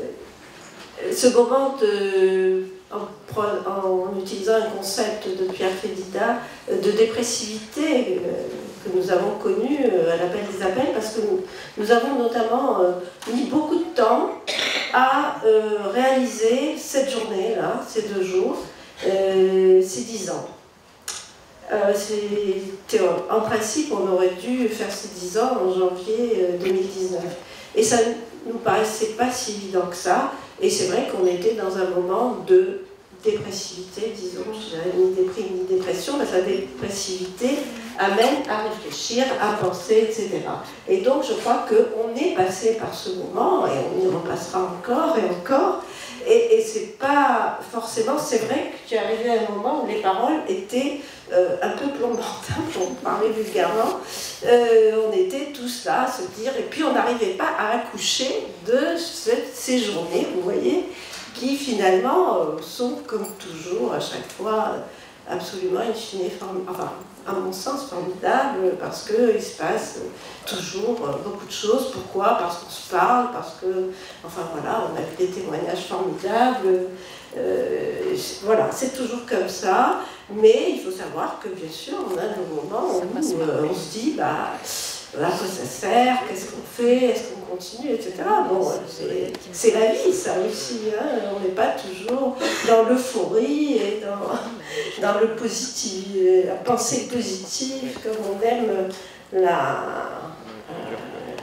ce moment, de, en, en utilisant un concept de Pierre Fédida, de dépressivité euh, que nous avons connu à l'appel des appels, parce que nous, nous avons notamment euh, mis beaucoup de temps à euh, réaliser cette journée-là, ces deux jours, euh, ces dix ans. Euh, en principe, on aurait dû faire ces dix ans en janvier euh, deux mille dix-neuf. Et ça ne nous paraissait pas si évident que ça. Et c'est vrai qu'on était dans un moment de dépressivité, disons, je dirais ni déprime ni dépression, mais la dépressivité amène à réfléchir, à penser, et cetera. Et donc je crois qu'on est passé par ce moment, et on y repassera encore et encore, et, et c'est pas forcément, c'est vrai que tu es arrivé à un moment où les paroles étaient euh, un peu plombantes, pour parler vulgairement. Euh, on était tous là à se dire, et puis on n'arrivait pas à accoucher de cette, ces journées, vous voyez, qui finalement euh, sont comme toujours à chaque fois euh, absolument in fine, enfin à mon sens formidable, parce qu'il se passe toujours euh, beaucoup de choses. Pourquoi? Parce qu'on se parle, parce que, enfin voilà, on a eu des témoignages formidables, euh, voilà, c'est toujours comme ça, mais il faut savoir que bien sûr on a des moments où euh, on se dit, bah, à quoi ça sert, qu'est-ce qu'on fait, est-ce qu'on continue, et cetera. Bon, c'est la vie, ça aussi. Hein. On n'est pas toujours dans l'euphorie et dans, dans le positif, la pensée positive, comme on aime la. Euh,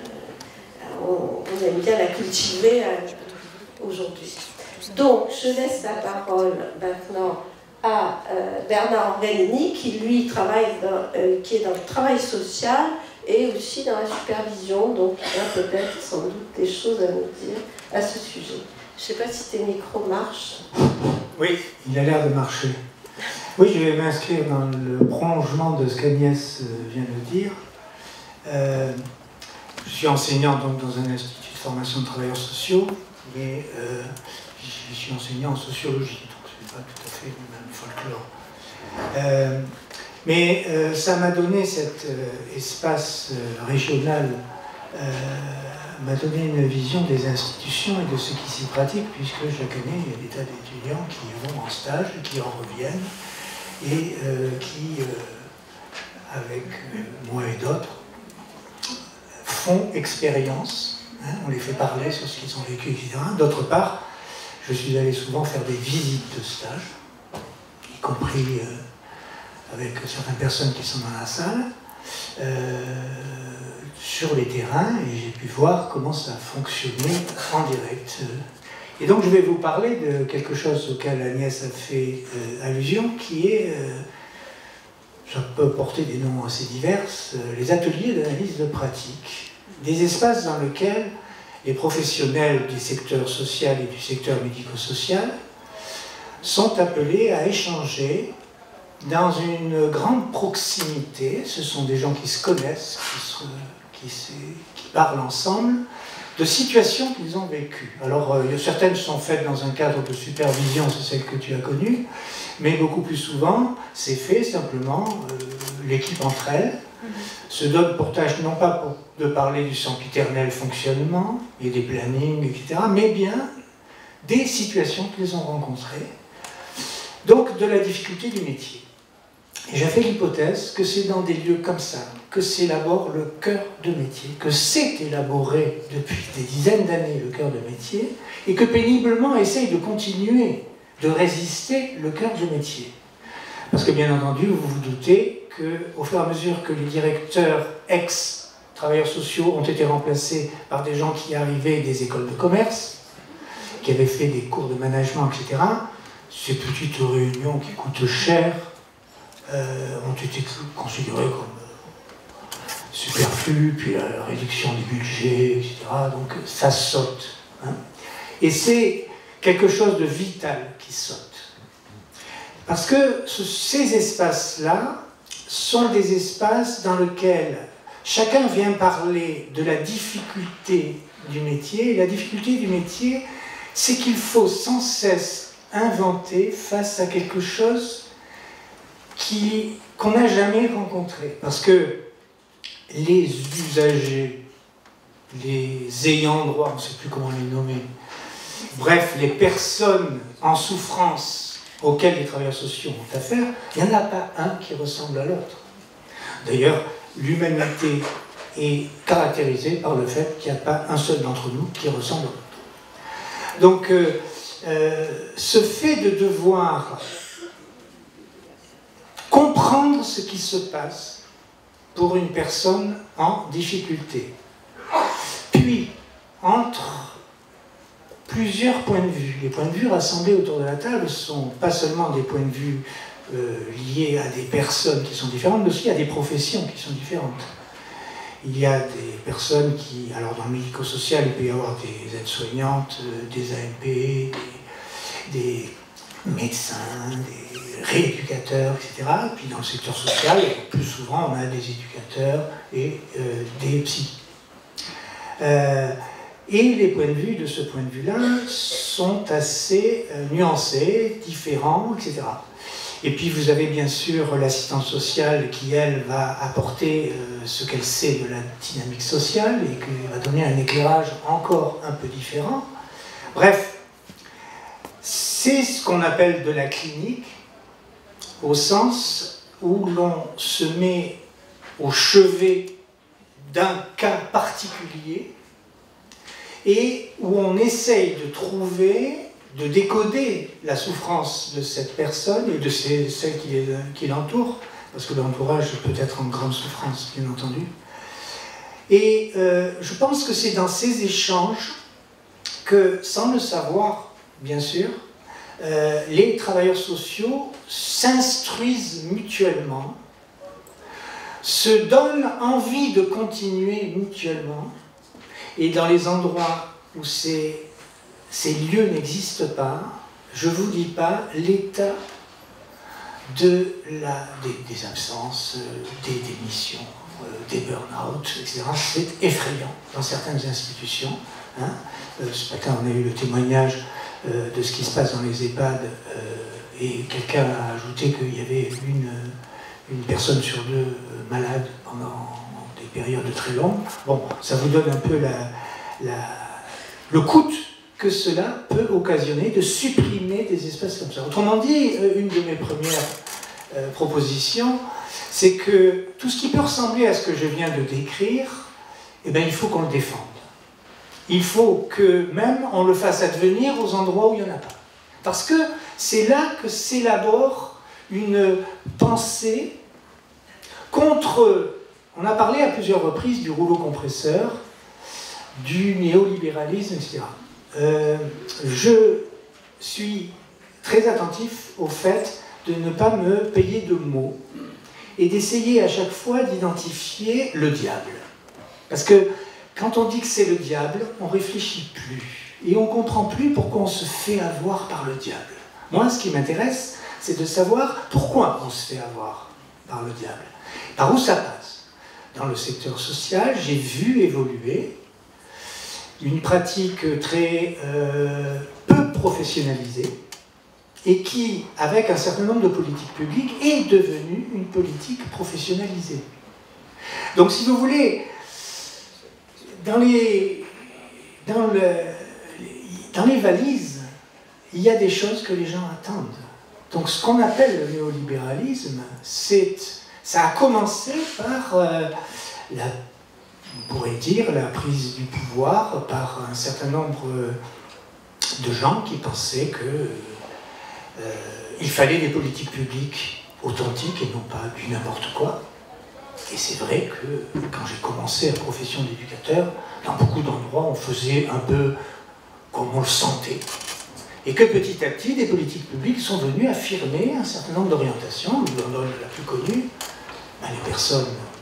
on, on aime bien la cultiver euh, aujourd'hui. Donc, je laisse la parole maintenant à euh, Bernard Organini, qui lui travaille dans, euh, qui est dans le travail social et aussi dans la supervision, donc il a peut-être sans doute des choses à nous dire à ce sujet. Je ne sais pas si tes micros marchent. Oui, il a l'air de marcher. Oui, je vais m'inscrire dans le prolongement de ce qu'Agnès vient de dire. Euh, je suis enseignant donc, dans un institut de formation de travailleurs sociaux, mais euh, je suis enseignant en sociologie, donc ce n'est pas tout à fait le même folklore. Euh, mais euh, ça m'a donné cet euh, espace euh, régional, euh, m'a donné une vision des institutions et de ce qui s'y pratique, puisque chaque année, il y a des tas d'étudiants qui vont en stage, qui en reviennent, et euh, qui, euh, avec euh, moi et d'autres, font expérience, hein, on les fait parler sur ce qu'ils ont vécu, et cetera. D'autre part, je suis allé souvent faire des visites de stage, y compris euh, avec certaines personnes qui sont dans la salle, euh, sur les terrains, et j'ai pu voir comment ça fonctionnait en direct. Et donc je vais vous parler de quelque chose auquel Agnès a fait euh, allusion, qui est, euh, ça peut porter des noms assez divers, euh, les ateliers d'analyse de pratique, des espaces dans lesquels les professionnels du secteur social et du secteur médico-social sont appelés à échanger dans une grande proximité. Ce sont des gens qui se connaissent, qui, se, qui, se, qui parlent ensemble, de situations qu'ils ont vécues. Alors, euh, certaines sont faites dans un cadre de supervision, c'est celle que tu as connue, mais beaucoup plus souvent, c'est fait simplement, euh, l'équipe entre elles mm-hmm. se donne pour tâche, non pas pour, de parler du sempiternel fonctionnement et des plannings, et cetera, mais bien des situations qu'ils ont rencontrées, donc de la difficulté du métier. Et j'ai fait l'hypothèse que c'est dans des lieux comme ça que s'élabore le cœur de métier, que c'est élaboré depuis des dizaines d'années le cœur de métier, et que péniblement essaye de continuer de résister le cœur de métier. Parce que bien entendu, vous vous doutez qu'au fur et à mesure que les directeurs ex-travailleurs sociaux ont été remplacés par des gens qui arrivaient des écoles de commerce, qui avaient fait des cours de management, et cetera, ces petites réunions qui coûtent cher euh, ont été considérées comme superflu, puis la réduction du budget, et cetera. Donc ça saute. Hein. Et c'est quelque chose de vital qui saute. Parce que ce, ces espaces-là sont des espaces dans lesquels chacun vient parler de la difficulté du métier. Et la difficulté du métier, c'est qu'il faut sans cesse inventer face à quelque chose qui, qu'on n'a jamais rencontré. Parce que les usagers, les ayants droit, on ne sait plus comment les nommer, bref, les personnes en souffrance auxquelles les travailleurs sociaux ont affaire, il n'y en a pas un qui ressemble à l'autre. D'ailleurs, l'humanité est caractérisée par le fait qu'il n'y a pas un seul d'entre nous qui ressemble à l'autre. Donc, euh, euh, ce fait de devoir comprendre ce qui se passe pour une personne en difficulté. Puis, entre plusieurs points de vue, les points de vue rassemblés autour de la table ne sont pas seulement des points de vue euh, liés à des personnes qui sont différentes, mais aussi à des professions qui sont différentes. Il y a des personnes qui, alors dans le médico-social, il peut y avoir des aides-soignantes, des A M P, des, des médecins, des rééducateurs, et cetera. Puis dans le secteur social, plus souvent, on a des éducateurs et euh, des psys. Euh, et les points de vue de ce point de vue-là sont assez euh, nuancés, différents, et cetera. Et puis vous avez bien sûr l'assistante sociale qui, elle, va apporter euh, ce qu'elle sait de la dynamique sociale et qui va donner un éclairage encore un peu différent. Bref, c'est ce qu'on appelle de la clinique, au sens où l'on se met au chevet d'un cas particulier et où on essaye de trouver, de décoder la souffrance de cette personne et de celle qui, qui l'entoure, parce que l'entourage peut être en grande souffrance, bien entendu. Et euh, je pense que c'est dans ces échanges que, sans le savoir, bien sûr, euh, les travailleurs sociaux s'instruisent mutuellement se donnent envie de continuer mutuellement, et dans les endroits où ces, ces lieux n'existent pas, je ne vous dis pas l'état de la, des, des absences, des démissions, des burn-out, et cetera. C'est effrayant dans certaines institutions. Hein. Ce matin, on a eu le témoignage euh, de ce qui se passe dans les EHPAD, euh, et quelqu'un a ajouté qu'il y avait une, une personne sur deux malade pendant des périodes très longues. Bon, ça vous donne un peu la, la, le coût que cela peut occasionner de supprimer des espaces comme ça. Autrement dit, une de mes premières euh, propositions, c'est que tout ce qui peut ressembler à ce que je viens de décrire, eh bien, il faut qu'on le défende. Il faut que même on le fasse advenir aux endroits où il n'y en a pas. Parce que c'est là que s'élabore une pensée contre... On a parlé à plusieurs reprises du rouleau compresseur, du néolibéralisme, et cetera. Euh, je suis très attentif au fait de ne pas me payer de mots et d'essayer à chaque fois d'identifier le diable. Parce que quand on dit que c'est le diable, on ne réfléchit plus. Et on ne comprend plus pourquoi on se fait avoir par le diable. Moi, ce qui m'intéresse, c'est de savoir pourquoi on se fait avoir par le diable. Par où ça passe? Dans le secteur social, j'ai vu évoluer une pratique très euh, peu professionnalisée et qui, avec un certain nombre de politiques publiques, est devenue une politique professionnalisée. Donc, si vous voulez, dans les, dans le, dans les valises, il y a des choses que les gens attendent. Donc, ce qu'on appelle le néolibéralisme, c'est, ça a commencé par euh, la on pourrait dire la prise du pouvoir par un certain nombre de gens qui pensaient qu'il euh, fallait des politiques publiques authentiques et non pas du n'importe quoi. Et c'est vrai que quand j'ai commencé la profession d'éducateur, dans beaucoup d'endroits, on faisait un peu comme on le sentait. Et que petit à petit, des politiques publiques sont venues affirmer un certain nombre d'orientations. La plus connue, ben, les personnes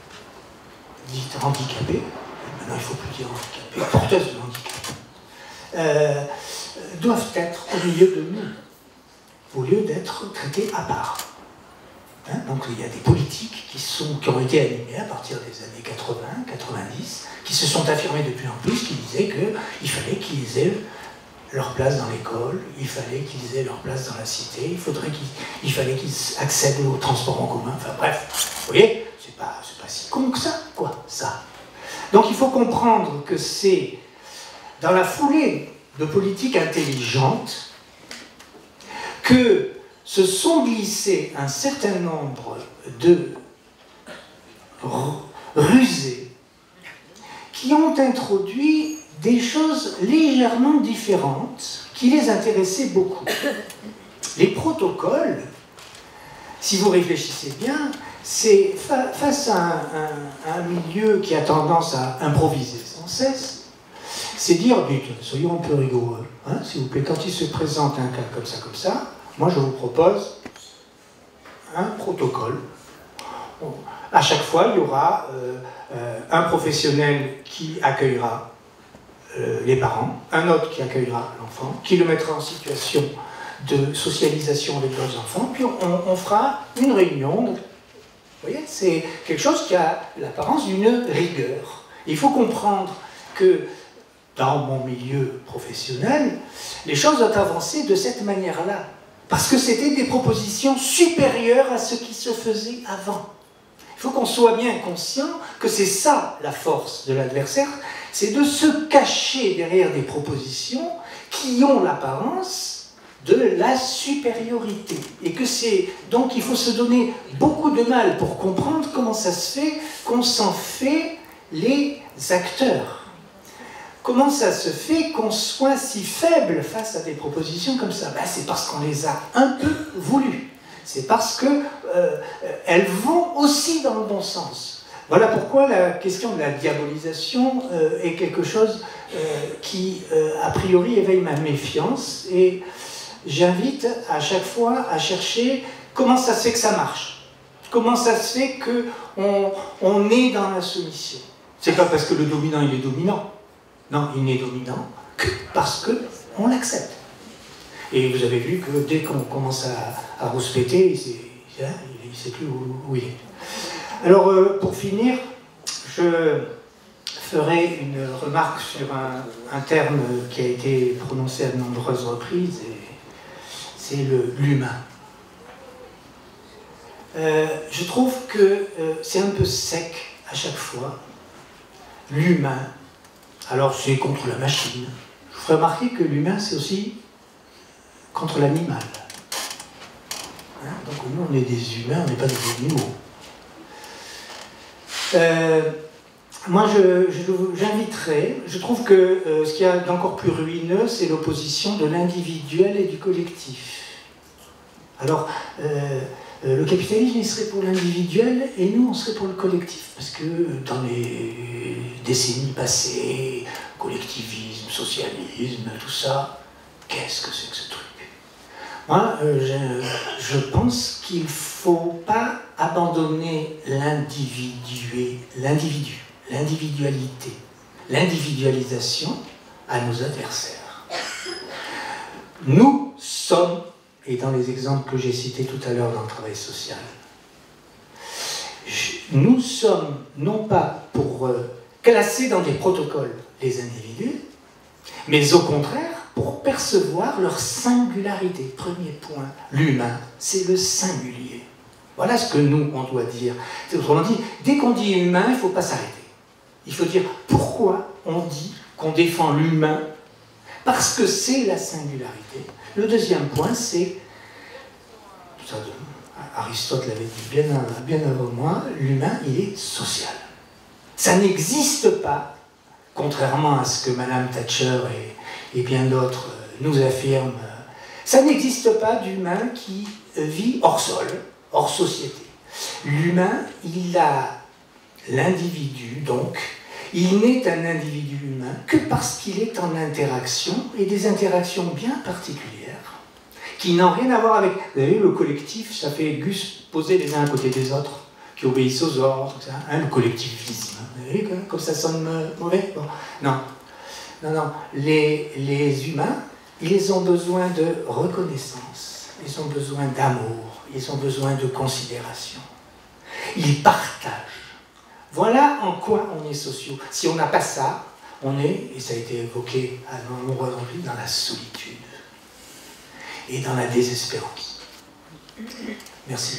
dites handicapées, maintenant il ne faut plus dire handicapées, porteuses de handicap, euh, doivent être au milieu de nous, au lieu d'être traitées à part. Hein, donc il y a des politiques qui, sont, qui ont été animées à partir des années quatre-vingts, quatre-vingt-dix, qui se sont affirmées de plus en plus, qui disaient qu'il fallait qu'ils aient leur place dans l'école, il fallait qu'ils aient leur place dans la cité, il, faudrait qu'ils, il fallait qu'ils accèdent au transport en commun, enfin bref, vous voyez, c'est pas, c'est pas si con que ça, quoi, ça. Donc il faut comprendre que c'est dans la foulée de politiques intelligentes que se sont glissés un certain nombre de rusés qui ont introduit des choses légèrement différentes qui les intéressaient beaucoup. Les protocoles, si vous réfléchissez bien, c'est fa face à un, un, un milieu qui a tendance à improviser sans cesse, c'est dire, dites, soyons un peu rigoureux, hein, s'il vous plaît, quand il se présente un cas comme ça, comme ça, moi je vous propose un protocole. Bon, à chaque fois, il y aura euh, euh, un professionnel qui accueillera euh, les parents, un autre qui accueillera l'enfant, qui le mettra en situation de socialisation avec leurs enfants, puis on, on fera une réunion. Vous voyez, c'est quelque chose qui a l'apparence d'une rigueur. Il faut comprendre que dans mon milieu professionnel, les choses ont avancé de cette manière-là. Parce que c'était des propositions supérieures à ce qui se faisait avant. Il faut qu'on soit bien conscient que c'est ça la force de l'adversaire, c'est de se cacher derrière des propositions qui ont l'apparence de la supériorité. Et que c'est... Donc il faut se donner beaucoup de mal pour comprendre comment ça se fait qu'on s'en fait les acteurs. Comment ça se fait qu'on soit si faible face à des propositions comme ça? Ben, c'est parce qu'on les a un peu voulues. C'est parce qu'elles euh, vont aussi dans le bon sens. Voilà pourquoi la question de la diabolisation euh, est quelque chose euh, qui, euh, a priori, éveille ma méfiance. Et j'invite à chaque fois à chercher comment ça se fait que ça marche. Comment ça se fait qu'on on est dans la soumission? C'est pas parce que le dominant il est dominant. Non, il n'est dominant que parce qu'on l'accepte. Et vous avez vu que dès qu'on commence à, à rouspéter, il ne sait plus où, où il est. Alors, euh, pour finir, je ferai une remarque sur un, un terme qui a été prononcé à de nombreuses reprises, et c'est l'humain. Euh, je trouve que euh, c'est un peu sec à chaque fois. L'humain, alors c'est contre la machine. Je vous ferai remarquer que l'humain, c'est aussi contre l'animal. Hein? Donc nous, on est des humains, on n'est pas des animaux. Euh, moi, j'inviterais, je, je trouve que euh, ce qu'il y a d'encore plus ruineux, c'est l'opposition de l'individuel et du collectif. Alors, euh, euh, le capitalisme, il serait pour l'individuel, et nous, on serait pour le collectif. Parce que dans les décennies passées, collectivisme, socialisme, tout ça, qu'est-ce que c'est que ce truc? Moi, euh, je, je pense qu'il ne faut pas abandonner l'individu, l'individu, l'individualité, l'individualisation à nos adversaires. Nous sommes, et dans les exemples que j'ai cités tout à l'heure dans le travail social, nous sommes non pas pour euh, classer dans des protocoles les individus, mais au contraire, pour percevoir leur singularité. Premier point, l'humain, c'est le singulier. Voilà ce que nous, on doit dire. Autrement dit, dès qu'on dit humain, il ne faut pas s'arrêter. Il faut dire pourquoi on dit qu'on défend l'humain, parce que c'est la singularité. Le deuxième point, c'est, Aristote l'avait dit bien, bien avant moi, l'humain, il est social. Ça n'existe pas, contrairement à ce que Madame Thatcher et et bien d'autres nous affirment, ça n'existe pas d'humain qui vit hors sol, hors société. L'humain, il a l'individu, donc, il n'est un individu humain que parce qu'il est en interaction, et des interactions bien particulières, qui n'ont rien à voir avec, vous avez vu, le collectif, ça fait gus posés les uns à côté des autres, qui obéissent aux ordres, hein, le collectivisme, vous avez vu, comme ça sonne mauvais? Bon. Non. Non, non, les, les humains, ils ont besoin de reconnaissance, ils ont besoin d'amour, ils ont besoin de considération. Ils partagent. Voilà en quoi on est sociaux. Si on n'a pas ça, on est, et ça a été évoqué à nombreuses reprises, dans la solitude et dans la désespérance. Merci.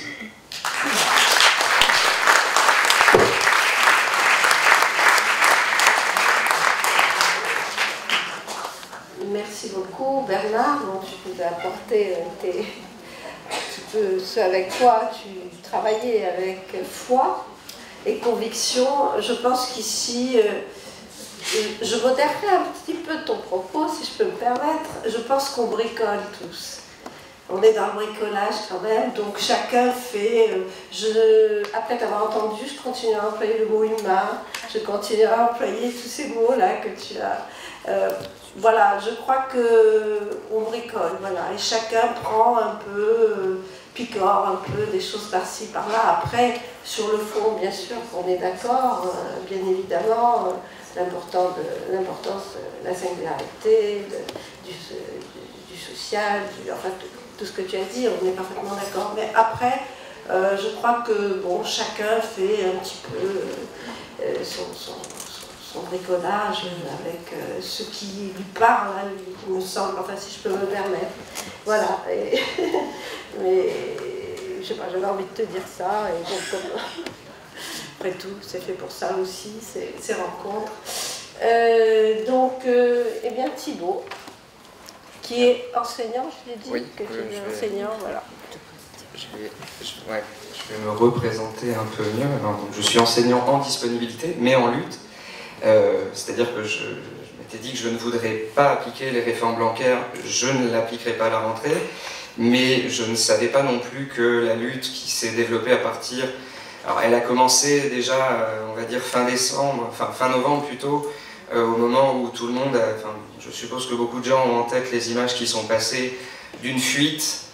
Merci beaucoup Bernard, donc tu nous as apporté tes, tu peux, ce avec quoi tu travaillais avec foi et conviction. Je pense qu'ici, euh, je modérerai un petit peu ton propos si je peux me permettre. Je pense qu'on bricole tous. On est dans le bricolage quand même, donc chacun fait... Euh, je, après t'avoir entendu, je continue à employer le mot humain, je continue à employer tous ces mots-là que tu as... Euh, voilà, je crois qu'on bricole, voilà, et chacun prend un peu, euh, picore un peu des choses par-ci, par-là. Après, sur le fond, bien sûr qu'on est d'accord, euh, bien évidemment, euh, l'importance de la singularité, de, du, du, du social, du, enfin tout, tout ce que tu as dit, on est parfaitement d'accord. Mais après, euh, je crois que bon, chacun fait un petit peu euh, son, son son bricolage avec euh, ce qui lui parle, hein, il me semble, enfin si je peux me permettre. Voilà. Et mais je sais pas, j'avais envie de te dire ça. Et donc, comme, après tout, c'est fait pour ça aussi, ces, ces rencontres. Euh, donc, euh, eh bien Thibaut, qui est enseignant, je l'ai dit, oui, que tu oui, es vais, enseignant, voilà. Je vais, je, ouais, je vais me représenter un peu mieux. Alors, donc, je suis enseignant en disponibilité, mais en lutte. Euh, C'est-à-dire que je, je m'étais dit que je ne voudrais pas appliquer les réformes Blanquer, je ne l'appliquerai pas à la rentrée, mais je ne savais pas non plus que la lutte qui s'est développée à partir... Alors elle a commencé déjà, on va dire fin décembre, enfin fin novembre plutôt, euh, au moment où tout le monde, a, enfin, je suppose que beaucoup de gens ont en tête les images qui sont passées d'une fuite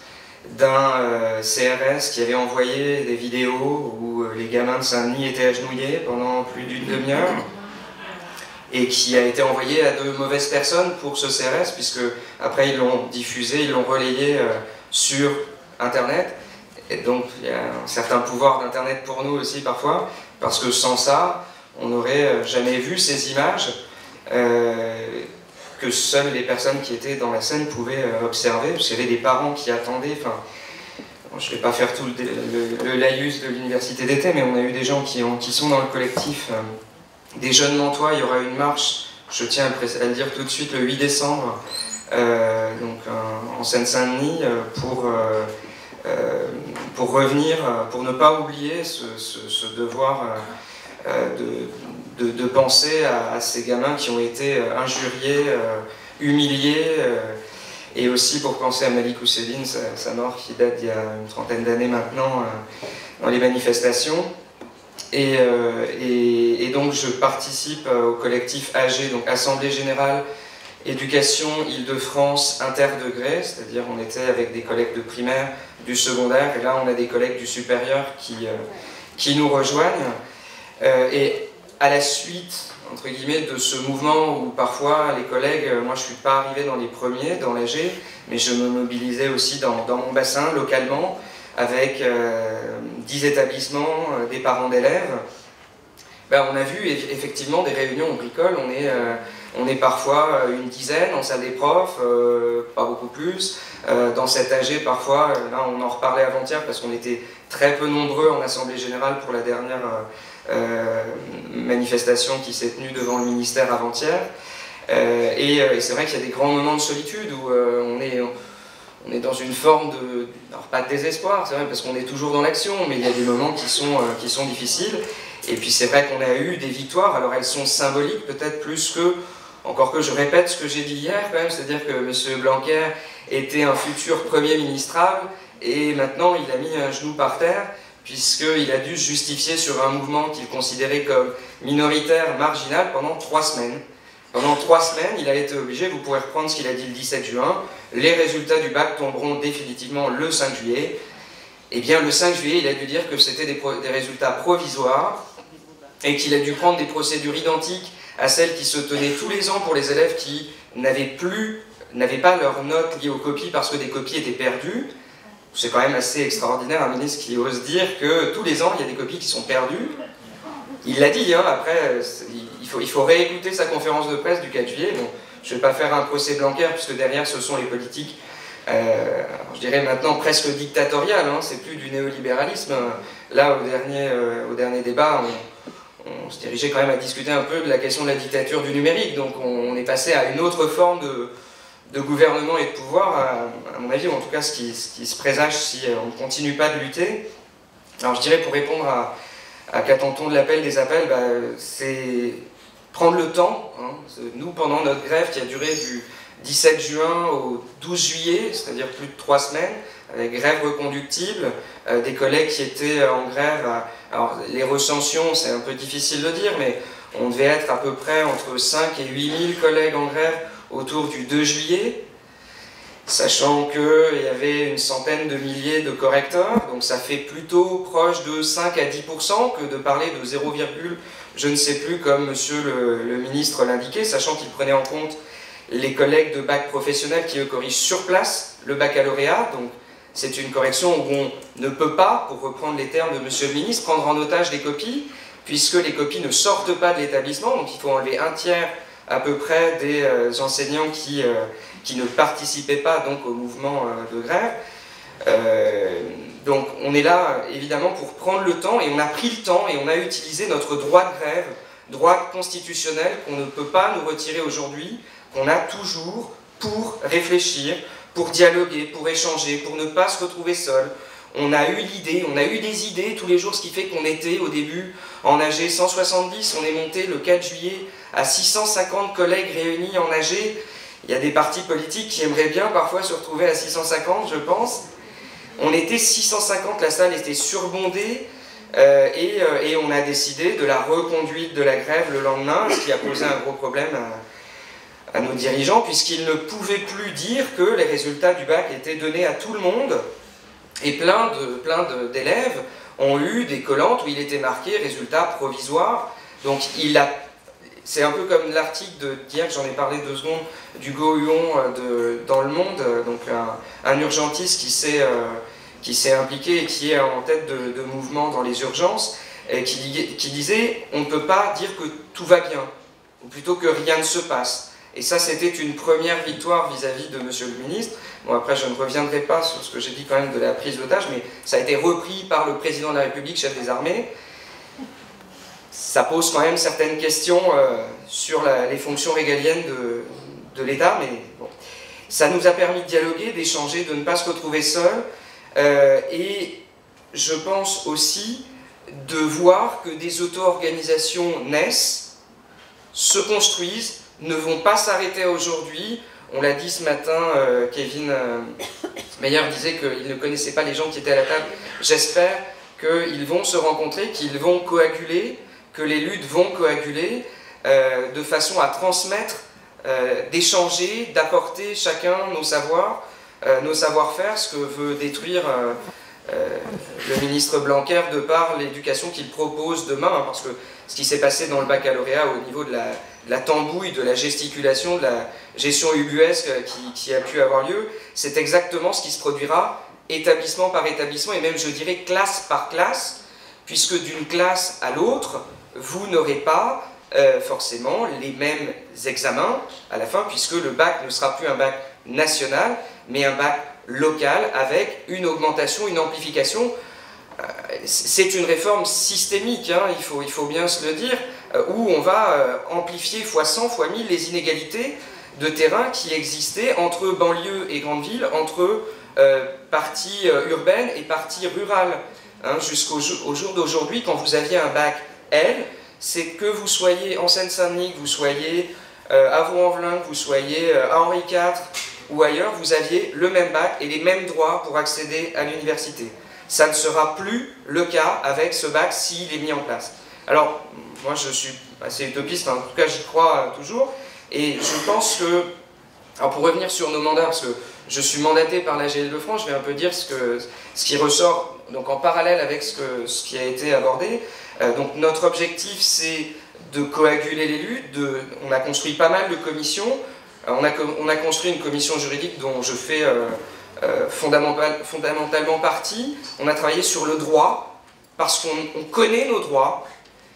d'un euh, C R S qui avait envoyé des vidéos où euh, les gamins de Saint-Denis étaient agenouillés pendant plus d'une demi-heure et qui a été envoyé à de mauvaises personnes pour ce C R S, puisque après ils l'ont diffusé, ils l'ont relayé euh, sur Internet. Et donc il y a un certain pouvoir d'Internet pour nous aussi parfois, parce que sans ça, on n'aurait jamais vu ces images euh, que seules les personnes qui étaient dans la scène pouvaient euh, observer, parce qu'il y avait des parents qui attendaient. Enfin, je ne vais pas faire tout le, le, le laïus de l'université d'été, mais on a eu des gens qui, ont, qui sont dans le collectif euh, des Jeunes Mantois. Il y aura une marche, je tiens à le, à le dire tout de suite, le huit décembre, euh, donc, euh, en Seine-Saint-Denis, euh, pour, euh, euh, pour revenir, pour ne pas oublier ce, ce, ce devoir euh, de, de, de penser à, à ces gamins qui ont été injuriés, euh, humiliés, euh, et aussi pour penser à Malik Oussedine, sa, sa mort qui date d'il y a une trentaine d'années maintenant, euh, dans les manifestations. Et, euh, et, et donc je participe au collectif A G, donc Assemblée Générale Éducation Île-de-France Interdegré, c'est-à-dire on était avec des collègues de primaire, du secondaire, et là on a des collègues du supérieur qui, euh, qui nous rejoignent. Euh, et à la suite, entre guillemets, de ce mouvement où parfois les collègues, moi je ne suis pas arrivé dans les premiers, dans l'A G, mais je me mobilisais aussi dans, dans mon bassin, localement, avec euh, dix établissements, euh, des parents d'élèves. Ben, on a vu effectivement des réunions, on bricole, on est, euh, on est parfois une dizaine en salle des profs, euh, pas beaucoup plus. Euh, dans cet A G, parfois, là on en reparlait avant-hier parce qu'on était très peu nombreux en Assemblée Générale pour la dernière euh, manifestation qui s'est tenue devant le ministère avant-hier. Euh, et, et c'est vrai qu'il y a des grands moments de solitude où euh, on est... On, On est dans une forme de, alors pas de désespoir, c'est vrai, parce qu'on est toujours dans l'action, mais il y a des moments qui sont, euh, qui sont difficiles. Et puis c'est vrai qu'on a eu des victoires, alors elles sont symboliques peut-être plus que, encore que je répète ce que j'ai dit hier quand même, c'est-à-dire que M. Blanquer était un futur Premier ministrable, et maintenant il a mis un genou par terre, puisqu'il a dû se justifier sur un mouvement qu'il considérait comme minoritaire, marginal, pendant trois semaines. Pendant trois semaines, il a été obligé, vous pourrez reprendre ce qu'il a dit le dix-sept juin, les résultats du bac tomberont définitivement le cinq juillet. Eh bien, le cinq juillet, il a dû dire que c'était des, des résultats provisoires et qu'il a dû prendre des procédures identiques à celles qui se tenaient tous les ans pour les élèves qui n'avaient plus, n'avaient pas leurs notes liées aux copies parce que des copies étaient perdues. C'est quand même assez extraordinaire, un ministre qui ose dire que tous les ans, il y a des copies qui sont perdues. Il l'a dit, hein, après, il faut, il faut réécouter sa conférence de presse du quatre juillet. Bon, je ne vais pas faire un procès Blanquer, puisque derrière, ce sont les politiques, euh, je dirais maintenant presque dictatoriales, hein, c'est plus du néolibéralisme. Là, au dernier, euh, au dernier débat, on, on se dirigeait quand même à discuter un peu de la question de la dictature du numérique, donc on, on est passé à une autre forme de, de gouvernement et de pouvoir, à, à mon avis, ou en tout cas ce qui, ce qui se présage si on ne continue pas de lutter. Alors je dirais, pour répondre à à qu'attend-on de l'appel des appels, bah, c'est prendre le temps. Hein. Nous, pendant notre grève qui a duré du dix-sept juin au douze juillet, c'est-à-dire plus de trois semaines, avec grève reconductible, euh, des collègues qui étaient en grève, à, alors les recensions, c'est un peu difficile de dire, mais on devait être à peu près entre cinq et huit mille collègues en grève autour du deux juillet, sachant qu'il y avait une centaine de milliers de correcteurs, donc ça fait plutôt proche de cinq à dix pour cent que de parler de zéro, je ne sais plus, comme monsieur le, le ministre l'indiquait, sachant qu'il prenait en compte les collègues de bac professionnel qui eux corrigent sur place le baccalauréat, donc c'est une correction où on ne peut pas, pour reprendre les termes de monsieur le ministre, prendre en otage les copies, puisque les copies ne sortent pas de l'établissement, donc il faut enlever un tiers à peu près des euh, enseignants qui, euh, qui ne participaient pas donc, au mouvement euh, de grève. Euh, donc on est là évidemment pour prendre le temps, et on a pris le temps et on a utilisé notre droit de grève, droit constitutionnel qu'on ne peut pas nous retirer aujourd'hui, qu'on a toujours pour réfléchir, pour dialoguer, pour échanger, pour ne pas se retrouver seul. On a eu l'idée, on a eu des idées tous les jours, ce qui fait qu'on était au début en A G cent soixante-dix, on est monté le quatre juillet à six cent cinquante collègues réunis en A G. Il y a des partis politiques qui aimeraient bien parfois se retrouver à six cent cinquante, je pense. On était six cent cinquante, la salle était surbondée, euh, et, euh, et on a décidé de la reconduite de la grève le lendemain, ce qui a posé un gros problème à, à nos dirigeants, puisqu'ils ne pouvaient plus dire que les résultats du bac étaient donnés à tout le monde, Et plein de, plein d'élèves ont eu des collantes où il était marqué « résultat provisoire ». Donc il a, c'est un peu comme l'article d'hier, j'en ai parlé deux secondes, d'Hugo Huon de, dans Le Monde, donc un, un urgentiste qui s'est euh, qui s'est impliqué et qui est en tête de, de mouvement dans les urgences, et qui, qui disait « on ne peut pas dire que tout va bien », ou plutôt que rien ne se passe. Et ça, c'était une première victoire vis-à-vis de Monsieur le ministre. Bon, après, je ne reviendrai pas sur ce que j'ai dit quand même de la prise d'otage, mais ça a été repris par le président de la République, chef des armées. Ça pose quand même certaines questions euh, sur la, les fonctions régaliennes de, de l'État, mais bon. Ça nous a permis de dialoguer, d'échanger, de ne pas se retrouver seuls, euh, et je pense aussi de voir que des auto-organisations naissent, se construisent, ne vont pas s'arrêter aujourd'hui. On l'a dit ce matin, euh, Kevin euh, Meyer disait qu'il ne connaissait pas les gens qui étaient à la table. J'espère qu'ils vont se rencontrer, qu'ils vont coaguler, que les luttes vont coaguler, euh, de façon à transmettre, euh, d'échanger, d'apporter chacun nos savoirs, euh, nos savoir-faire, ce que veut détruire euh, euh, le ministre Blanquer de par l'éducation qu'il propose demain, hein, parce que ce qui s'est passé dans le baccalauréat au niveau de la, de la tambouille, de la gesticulation, de la gestion ubuesque qui, qui a pu avoir lieu, c'est exactement ce qui se produira établissement par établissement, et même je dirais classe par classe, puisque d'une classe à l'autre, vous n'aurez pas euh, forcément les mêmes examens à la fin, puisque le bac ne sera plus un bac national, mais un bac local, avec une augmentation, une amplification. Euh, c'est une réforme systémique, hein, il faut, il faut bien se le dire, euh, où on va euh, amplifier fois cent, fois mille les inégalités de terrain qui existaient entre banlieue et grande ville, entre euh, parties euh, urbaines et parties rurales. Hein, jusqu'au au jour d'aujourd'hui, quand vous aviez un bac L, c'est que vous soyez en Seine-Saint-Denis, que vous soyez euh, à Vaux-en-Velin, que vous soyez euh, à Henri quatre ou ailleurs, vous aviez le même bac et les mêmes droits pour accéder à l'université. Ça ne sera plus le cas avec ce bac s'il est mis en place. Alors, moi je suis assez utopiste, en tout cas j'y crois toujours, et je pense que, alors pour revenir sur nos mandats, parce que je suis mandaté par la G L de France, je vais un peu dire ce, que, ce qui ressort donc en parallèle avec ce, que, ce qui a été abordé. Euh, donc notre objectif c'est de coaguler les luttes, de, on a construit pas mal de commissions, euh, on, a, on a construit une commission juridique dont je fais euh, euh, fondamental, fondamentalement partie. On a travaillé sur le droit, parce qu'on connaît nos droits.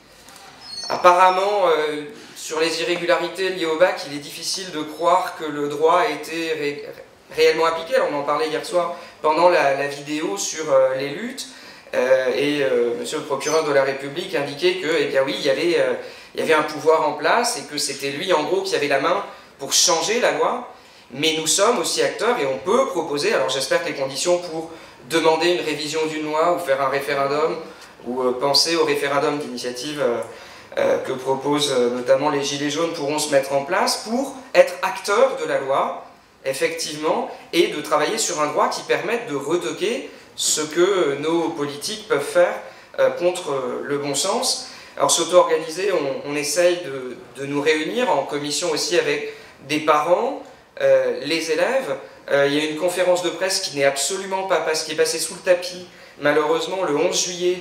Apparemment, euh, sur les irrégularités liées au bac, il est difficile de croire que le droit a été ré réellement appliqué. Alors, on en parlait hier soir pendant la, la vidéo sur euh, les luttes, euh, et euh, monsieur le procureur de la République indiquait que, eh bien oui, il y avait, euh, il y avait un pouvoir en place et que c'était lui, en gros, qui avait la main pour changer la loi. Mais nous sommes aussi acteurs et on peut proposer, alors j'espère que les conditions pour demander une révision d'une loi ou faire un référendum ou euh, penser au référendum d'initiative euh, euh, que proposent euh, notamment les Gilets jaunes pourront se mettre en place pour être acteurs de la loi, effectivement, et de travailler sur un droit qui permette de retoquer ce que nos politiques peuvent faire euh, contre le bon sens. Alors s'auto-organiser, on, on essaye de, de nous réunir en commission aussi avec des parents, euh, les élèves. Euh, il y a une conférence de presse qui n'est absolument pas, pas, qui est passée sous le tapis, malheureusement, le onze juillet,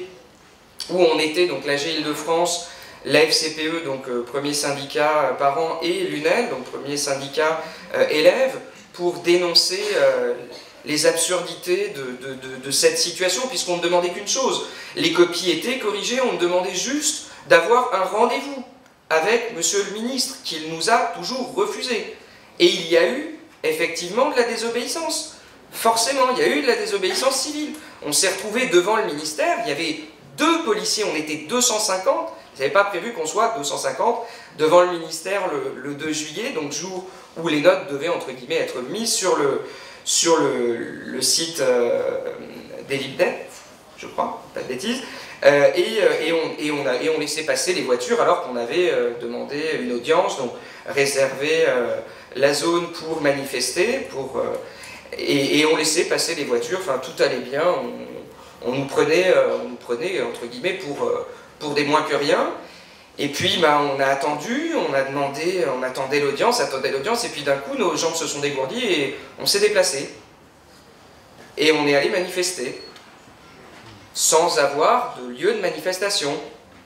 où on était, donc la G I L de France, la F C P E, donc euh, premier syndicat euh, parents, et l'U N E L, donc premier syndicat euh, élèves, pour dénoncer euh, les absurdités de, de, de, de cette situation, puisqu'on ne demandait qu'une chose. Les copies étaient corrigées, on demandait juste d'avoir un rendez-vous avec monsieur le ministre, qu'il nous a toujours refusé. Et il y a eu effectivement de la désobéissance. Forcément, il y a eu de la désobéissance civile. On s'est retrouvé devant le ministère, il y avait deux policiers, on était deux cent cinquante, ils n'avaient pas prévu qu'on soit deux cent cinquante devant le ministère le, le deux juillet, donc jour où les notes devaient entre guillemets être mises sur le, sur le, le site euh, des Libdets, je crois, pas de bêtises, euh, et, et, on, et, on a, et on laissait passer les voitures alors qu'on avait euh, demandé une audience, donc réservé euh, la zone pour manifester, pour, euh, et, et on laissait passer les voitures, enfin tout allait bien, on, on, nous prenait, euh, on nous prenait entre guillemets pour, euh, pour des moins que rien. Et puis bah, on a attendu, on a demandé, on attendait l'audience, attendait l'audience, et puis d'un coup nos jambes se sont dégourdies et on s'est déplacé. et on est allé manifester, sans avoir de lieu de manifestation.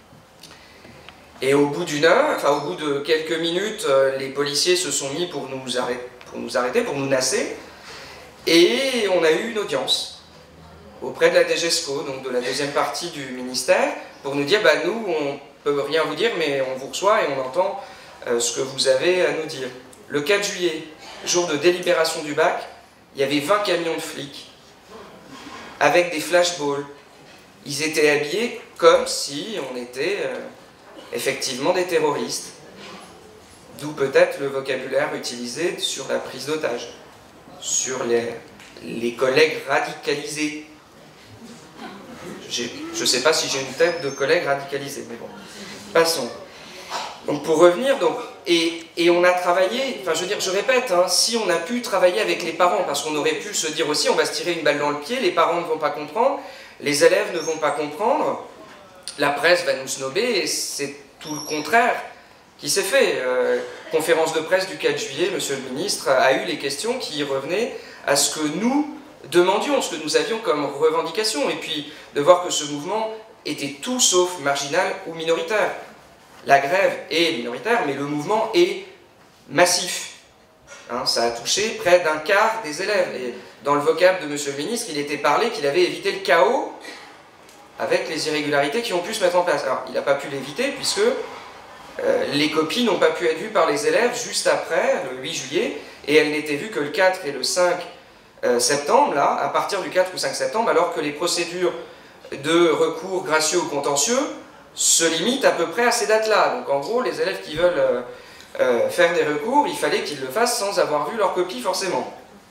Et au bout d'une heure, enfin au bout de quelques minutes, les policiers se sont mis pour nous arrêter, pour nous, arrêter, pour nous nasser, et on a eu une audience auprès de la D G E S C O, donc de la deuxième partie du ministère, pour nous dire, bah, nous, on ne peut rien vous dire, mais on vous reçoit et on entend euh, ce que vous avez à nous dire. Le quatre juillet, jour de délibération du bac, il y avait vingt camions de flics, avec des flashballs. Ils étaient habillés comme si on était euh, effectivement des terroristes. D'où peut-être le vocabulaire utilisé sur la prise d'otages, sur les, les collègues radicalisés. Je ne sais pas si j'ai une tête de collègue radicalisé, mais bon, passons. Donc pour revenir, donc, et, et on a travaillé, enfin je veux dire, je répète, hein, si on a pu travailler avec les parents, parce qu'on aurait pu se dire aussi, on va se tirer une balle dans le pied, les parents ne vont pas comprendre, les élèves ne vont pas comprendre, la presse va nous snober, et c'est tout le contraire qui s'est fait. Euh, conférence de presse du quatre juillet, monsieur le ministre a eu les questions qui revenaient à ce que nous demandions, ce que nous avions comme revendication, et puis de voir que ce mouvement était tout sauf marginal ou minoritaire. La grève est minoritaire, mais le mouvement est massif. Hein, ça a touché près d'un quart des élèves. Et dans le vocable de monsieur le ministre, il était parlé qu'il avait évité le chaos avec les irrégularités qui ont pu se mettre en place. Alors, il n'a pas pu l'éviter, puisque euh, les copies n'ont pas pu être vues par les élèves juste après, le huit juillet, et elles n'étaient vues que le quatre et le cinq Euh, septembre, là, à partir du quatre ou cinq septembre, alors que les procédures de recours gracieux ou contentieux se limitent à peu près à ces dates-là. Donc en gros, les élèves qui veulent euh, euh, faire des recours, il fallait qu'ils le fassent sans avoir vu leur copie forcément.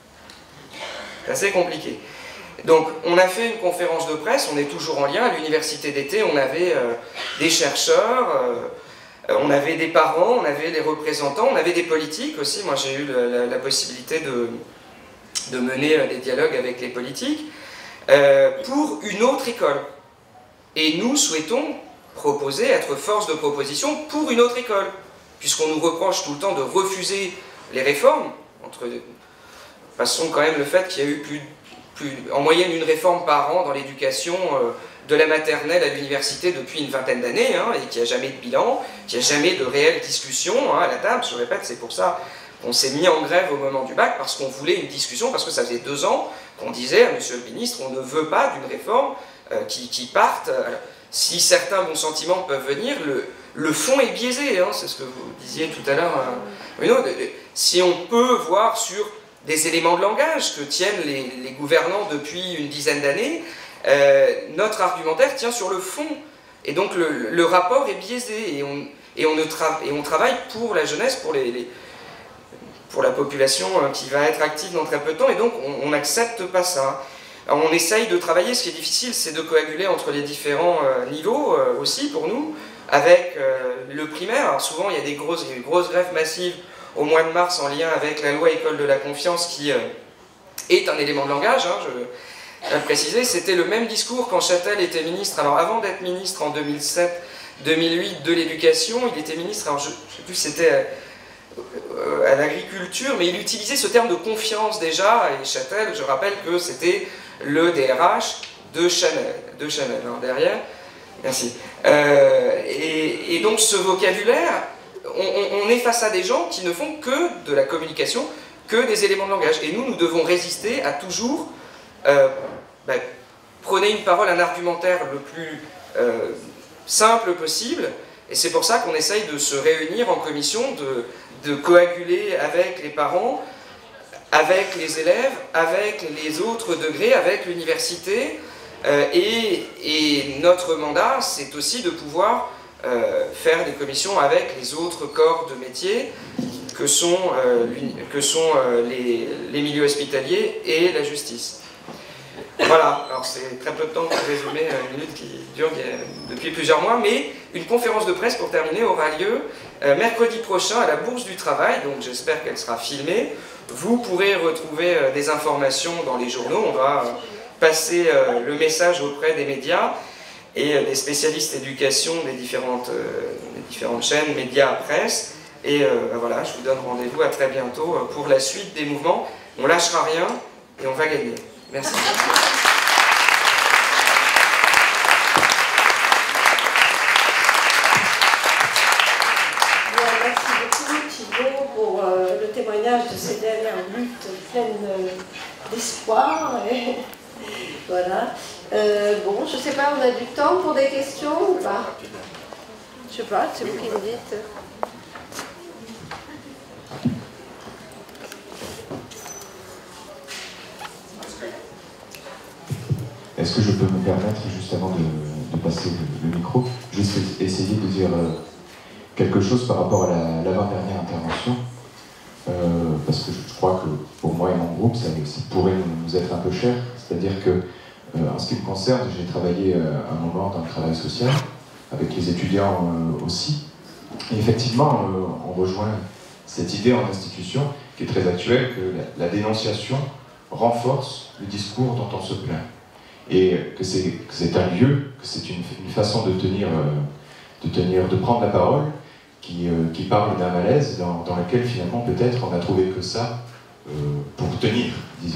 C'est assez compliqué. Donc on a fait une conférence de presse, on est toujours en lien, à l'université d'été, on avait euh, des chercheurs, euh, on avait des parents, on avait des représentants, on avait des politiques aussi. Moi j'ai eu la, la, la possibilité de de mener des dialogues avec les politiques, euh, pour une autre école. Et nous souhaitons proposer, être force de proposition pour une autre école, puisqu'on nous reproche tout le temps de refuser les réformes, entre, passons quand même le fait qu'il y a eu plus, plus, en moyenne une réforme par an dans l'éducation, euh, de la maternelle à l'université depuis une vingtaine d'années, hein, et qu'il n'y a jamais de bilan, qu'il n'y a jamais de réelle discussion hein, à la table. Je répète, c'est pour ça on s'est mis en grève au moment du bac, parce qu'on voulait une discussion, parce que ça faisait deux ans qu'on disait à monsieur le ministre, on ne veut pas d'une réforme euh, qui, qui parte. Alors, si certains bons sentiments peuvent venir, le, le fond est biaisé, hein, c'est ce que vous disiez tout à l'heure. Hein. Non, si on peut voir sur des éléments de langage que tiennent les, les gouvernants depuis une dizaine d'années, euh, notre argumentaire tient sur le fond. Et donc le, le rapport est biaisé, et on, et on, ne tra et on travaille pour la jeunesse, pour les... les pour la population qui va être active dans très peu de temps, et donc on n'accepte pas ça. Alors on essaye de travailler, ce qui est difficile, c'est de coaguler entre les différents euh, niveaux euh, aussi pour nous, avec euh, le primaire. Alors souvent il y a des grosses, il y a eu une grosse grève massive au mois de mars en lien avec la loi École de la confiance qui euh, est un élément de langage, hein, je vais préciser. C'était le même discours quand Châtel était ministre. Alors avant d'être ministre en deux mille sept deux mille huit de l'éducation, il était ministre, alors je ne sais plus si c'était... Euh, à l'agriculture, mais il utilisait ce terme de confiance déjà, et Châtel, je rappelle que c'était le D R H de Chanel, de Chanel, hein, derrière, merci. Euh, et, et donc ce vocabulaire, on, on, on est face à des gens qui ne font que de la communication, que des éléments de langage, et nous, nous devons résister à toujours euh, bah, prôner une parole, un argumentaire le plus euh, simple possible, et c'est pour ça qu'on essaye de se réunir en commission, de de coaguler avec les parents, avec les élèves, avec les autres degrés, avec l'université. Euh, et, et notre mandat, c'est aussi de pouvoir euh, faire des commissions avec les autres corps de métier que sont, euh, que sont euh, les, les milieux hospitaliers et la justice. Voilà, alors c'est très peu de temps pour résumer une minute qui dure depuis plusieurs mois, mais une conférence de presse pour terminer aura lieu euh, mercredi prochain à la Bourse du Travail, donc j'espère qu'elle sera filmée. Vous pourrez retrouver euh, des informations dans les journaux, on va euh, passer euh, le message auprès des médias et euh, des spécialistes éducation des différentes, euh, des différentes chaînes, médias, presse, et euh, voilà, je vous donne rendez-vous à très bientôt pour la suite des mouvements. On lâchera rien et on va gagner. Merci. Bien, merci beaucoup Thibaut pour euh, le témoignage de ces dernières luttes pleines euh, d'espoir. Et voilà. Euh, bon, je ne sais pas, on a du temps pour des questions ou pas? Je sais pas, c'est vous qui me dites. Est-ce que je peux me permettre, juste avant de, de passer le, le micro, juste essayer de dire euh, quelque chose par rapport à la, l'avant-dernière intervention, euh, parce que je, je crois que pour moi et mon groupe, ça, ça pourrait nous, nous être un peu cher. C'est-à-dire que, euh, en ce qui me concerne, j'ai travaillé euh, un moment dans le travail social, avec les étudiants euh, aussi. Et effectivement, euh, on rejoint cette idée en institution, qui est très actuelle, que la, la dénonciation renforce le discours dont on se plaint. Et que c'est, que c'est un lieu, que c'est une, une façon de tenir, euh, de tenir, de prendre la parole, qui, euh, qui parle d'un malaise dans, dans lequel finalement peut-être on n'a trouvé que ça euh, pour tenir, disons.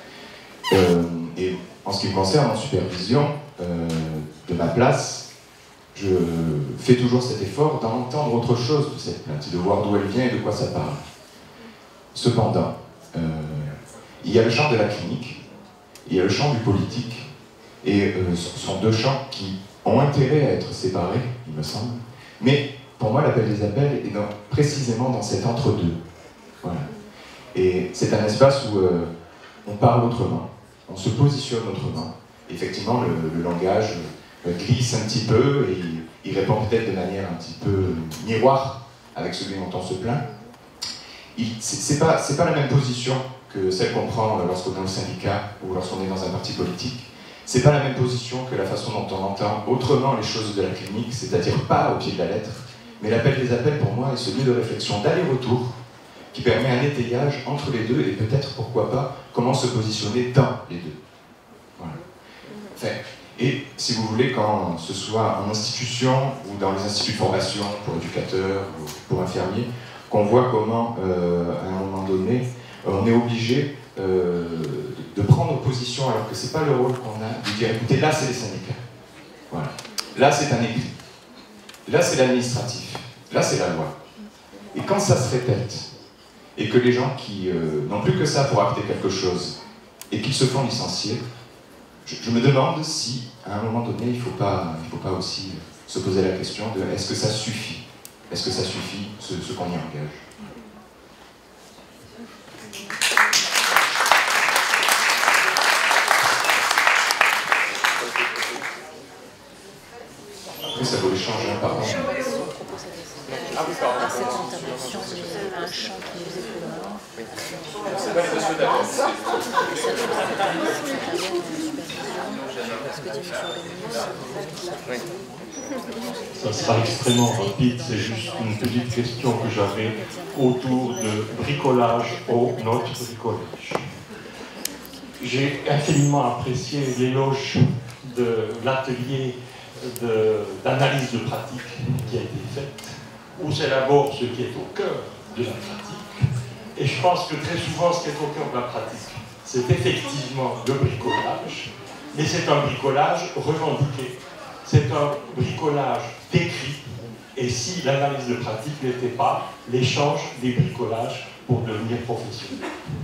Euh, et en ce qui me concerne, en supervision euh, de ma place, je fais toujours cet effort d'entendre autre chose de cette plainte, de voir d'où elle vient et de quoi ça parle. Cependant, euh, il y a le champ de la clinique, il y a le champ du politique, et euh, ce sont deux champs qui ont intérêt à être séparés, il me semble. Mais pour moi, l'appel des appels est dans, précisément dans cet entre-deux. Voilà. Et c'est un espace où euh, on parle autrement, on se positionne autrement. Effectivement, le, le langage euh, glisse un petit peu et il, il répond peut-être de manière un petit peu miroir avec celui dont on se plaint. Il, c'est, c'est pas, c'est pas la même position que celle qu'on prend lorsqu'on est au syndicat ou lorsqu'on est dans un parti politique. C'est pas la même position que la façon dont on entend autrement les choses de la clinique, c'est-à-dire pas au pied de la lettre, mais l'appel des appels pour moi est ce lieu de réflexion d'aller-retour qui permet un étayage entre les deux et peut-être, pourquoi pas, comment se positionner dans les deux. Voilà. Enfin, et si vous voulez, quand ce soit en institution ou dans les instituts de formation pour éducateurs ou pour infirmiers, qu'on voit comment, euh, à un moment donné, on est obligé euh, de prendre position alors que c'est pas le rôle qu'on a de dire écoutez, là c'est les syndicats, voilà. Là c'est un écrit, là c'est l'administratif, là c'est la loi. Et quand ça se répète et que les gens qui euh, n'ont plus que ça pour acter quelque chose et qu'ils se font licencier, je, je me demande si à un moment donné il ne faut pas, il faut pas aussi se poser la question de est-ce que ça suffit, est-ce que ça suffit ce, ce qu'on y engage. Ça vaut l'échange, hein, pardon. Cette intervention, c'est un chant qui nous est commun. C'est pas les dossiers d'appel. Ça sera extrêmement rapide, c'est juste une petite question que j'avais autour de bricolage au notre bricolage. J'ai infiniment apprécié l'éloge de l'atelier d'analyse de, de pratique qui a été faite, où c'est d'abord ce qui est au cœur de la pratique. Et je pense que très souvent, ce qui est au cœur de la pratique, c'est effectivement le bricolage, mais c'est un bricolage revendiqué. C'est un bricolage décrit, et si l'analyse de pratique n'était pas l'échange des bricolages pour devenir professionnel.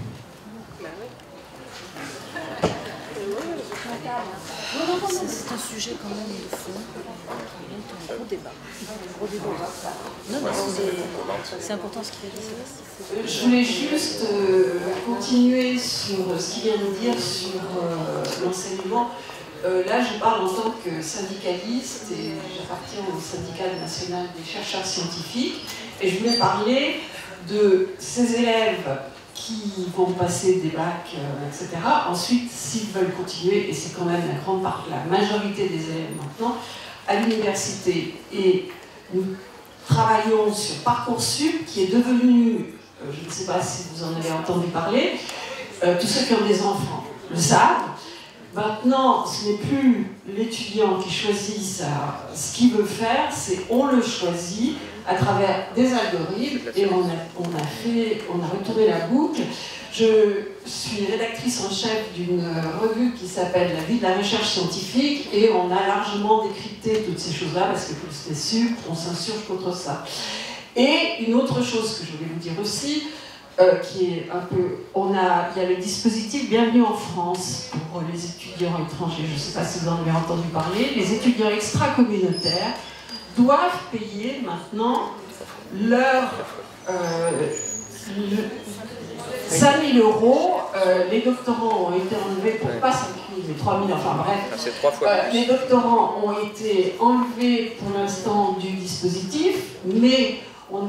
C'est un sujet quand même de fond, qui est un gros débat. Un gros débat. Non, non, c'est important ce qu'il a dit. Je voulais juste euh, continuer sur ce qu'il vient de dire sur euh, l'enseignement. Euh, là, je parle en tant que syndicaliste et j'appartiens au syndicat national des chercheurs scientifiques. Et je voulais parler de ces élèves qui vont passer des bacs, euh, et cetera. Ensuite, s'ils veulent continuer, et c'est quand même la grande part, la majorité des élèves maintenant, à l'université. Et nous travaillons sur Parcoursup, qui est devenu, euh, je ne sais pas si vous en avez entendu parler, euh, tous ceux qui ont des enfants le savent, Maintenant, ce n'est plus l'étudiant qui choisit sa, ce qu'il veut faire, c'est on le choisit à travers des algorithmes et on a, on a, fait, on a retourné la boucle. Je suis rédactrice en chef d'une revue qui s'appelle La vie de la recherche scientifique et on a largement décrypté toutes ces choses-là parce que vous le savez sûr, on s'insurge contre ça. Et une autre chose que je voulais vous dire aussi, euh, qui est un peu... On a, il y a le dispositif Bienvenue en France pour les étudiants étrangers. Je ne sais pas si vous en avez entendu parler. Les étudiants extracommunautaires doivent payer maintenant leur... Euh, le, cinq mille euros, euh, les doctorants ont été enlevés pour pas cinq mille, mais trois mille, enfin bref. C'est trois fois euh, les doctorants ont été enlevés pour l'instant du dispositif, mais on,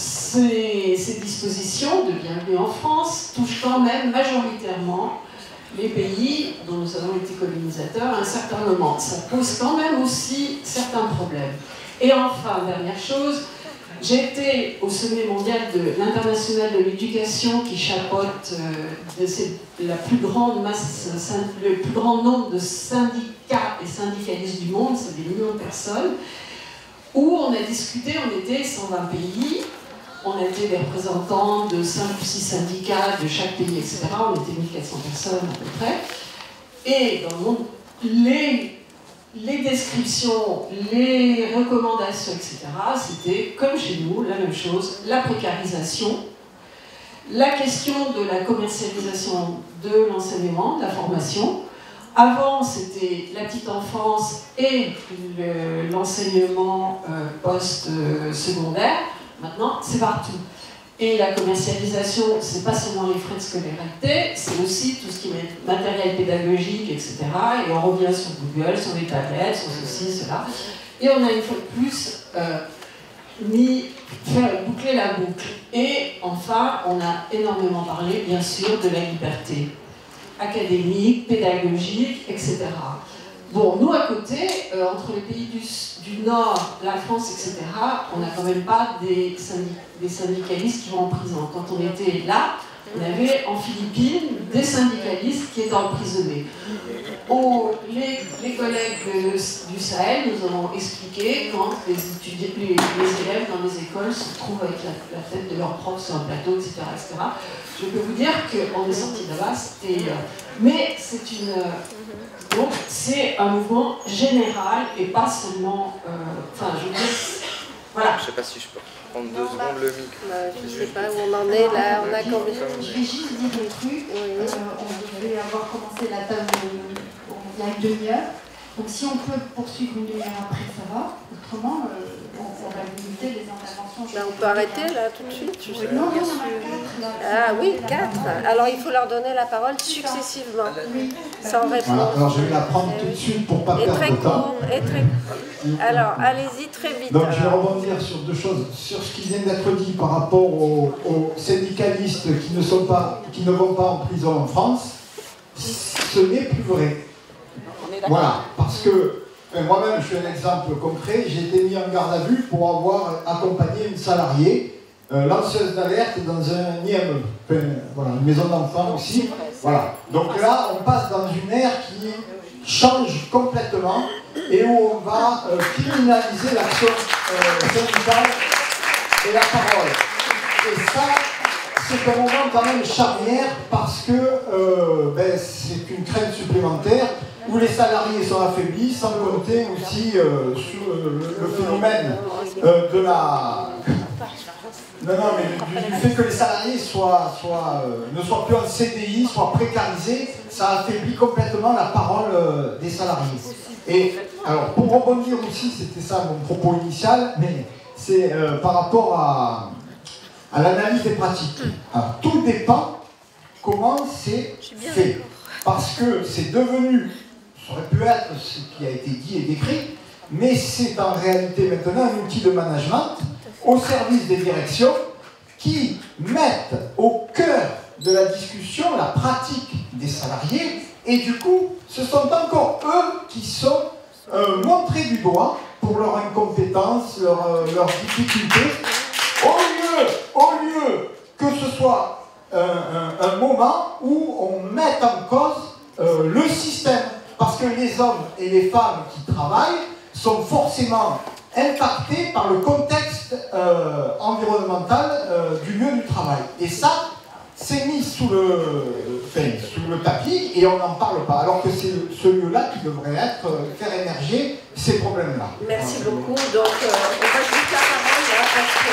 ces, ces dispositions de Bienvenue en France touchent quand même majoritairement les pays dont nous avons été colonisateurs à un certain moment. Ça pose quand même aussi certains problèmes. Et enfin, dernière chose, j'ai été au sommet mondial de l'international de l'éducation qui chapeaute euh, de ces, la plus grande masse, le plus grand nombre de syndicats et syndicalistes du monde, c'est des millions de personnes, où on a discuté, on était cent vingt pays, on était des représentants de cinq ou six syndicats de chaque pays, et cetera. On était mille quatre cents personnes à peu près. Et dans le monde, les Les descriptions, les recommandations, et cetera, c'était, comme chez nous, la même chose, la précarisation, la question de la commercialisation de l'enseignement, de la formation. Avant, c'était la petite enfance et l'enseignement euh, post-secondaire. Maintenant, c'est partout. Et la commercialisation, c'est pas seulement les frais de scolarité, c'est aussi tout ce qui est matériel pédagogique, et cetera. Et on revient sur Google, sur les tablettes, sur ceci, cela. Et on a une fois de plus euh, mis, fait boucler la boucle. Et enfin, on a énormément parlé, bien sûr, de la liberté académique, pédagogique, et cetera. Bon, nous, à côté, euh, entre les pays du, du Nord, la France, et cetera, on n'a quand même pas des, syndic des syndicalistes qui vont en prison. Quand on était là, on avait en Philippines des syndicalistes qui étaient emprisonnés. Au, les, les collègues de, du Sahel nous ont expliqué quand les, étudiants, les, les élèves dans les écoles se trouvent avec la, la tête de leur prof sur un plateau, et cetera, et cetera. Je peux vous dire qu'on est sorti de là-bas, c'était... Euh, mais c'est une... Euh, donc c'est un mouvement général et pas seulement... Euh, enfin, je veux dire... Voilà. Je sais pas si je peux prendre deux secondes le micro. Bah, je ne sais pas où on en est là, on a combien? Je vais juste dire un truc. Oui. Euh, on devait avoir commencé la table il y a une demi-heure. Donc si on peut poursuivre une demi-heure après, ça va. Autrement, euh, on, on va limiter les interventions. Là, on peut arrêter là tout de suite? Je sais non, pas. non, on a quatre. Là. Ah oui, quatre. Alors il faut leur donner la parole successivement, oui. sans répondre. Voilà, alors je vais la prendre tout de suite pour ne pas et perdre très de temps. court, et très court. Alors, allez-y très vite. Donc alors. je vais rebondir sur deux choses. Sur ce qui vient d'être dit par rapport aux, aux syndicalistes qui ne, sont pas, qui ne vont pas en prison en France, ce n'est plus vrai. Voilà, parce que moi-même, je suis un exemple concret, j'ai été mis en garde à vue pour avoir accompagné une salariée, euh, lanceuse d'alerte dans un I M E, enfin, voilà, une maison d'enfants aussi. Voilà. Donc là, on passe dans une ère qui change complètement et où on va euh, criminaliser l'action euh, syndicale et la parole. Et ça, c'est un moment quand même charnière parce que euh, ben, c'est une crainte supplémentaire où les salariés sont affaiblis, sans compter aussi euh, sur euh, le, le phénomène euh, de la... Non, non, mais du, du fait que les salariés soient, soient, euh, ne soient plus en C D I, soient précarisés, ça affaiblit complètement la parole euh, des salariés. Et alors, pour rebondir aussi, c'était ça mon propos initial, mais c'est euh, par rapport à, à l'analyse des pratiques. Alors, tout dépend comment c'est fait. Parce que c'est devenu, ça aurait pu être ce qui a été dit et décrit, mais c'est en réalité maintenant un outil de management au service des directions qui mettent au cœur de la discussion la pratique des salariés et du coup, ce sont encore eux qui sont euh, montrés du doigt pour leur incompétence, leur, euh, leurs difficultés, au lieu, au lieu que ce soit un, un, un moment où on mette en cause euh, le système. Parce que les hommes et les femmes qui travaillent sont forcément impactés par le contexte euh, environnemental euh, du lieu du travail. Et ça, c'est mis sous le, enfin, sous le tapis et on n'en parle pas. Alors que c'est ce lieu-là qui devrait être, euh, faire émerger ces problèmes-là. Merci beaucoup. Donc, euh, on va juste la parole là, parce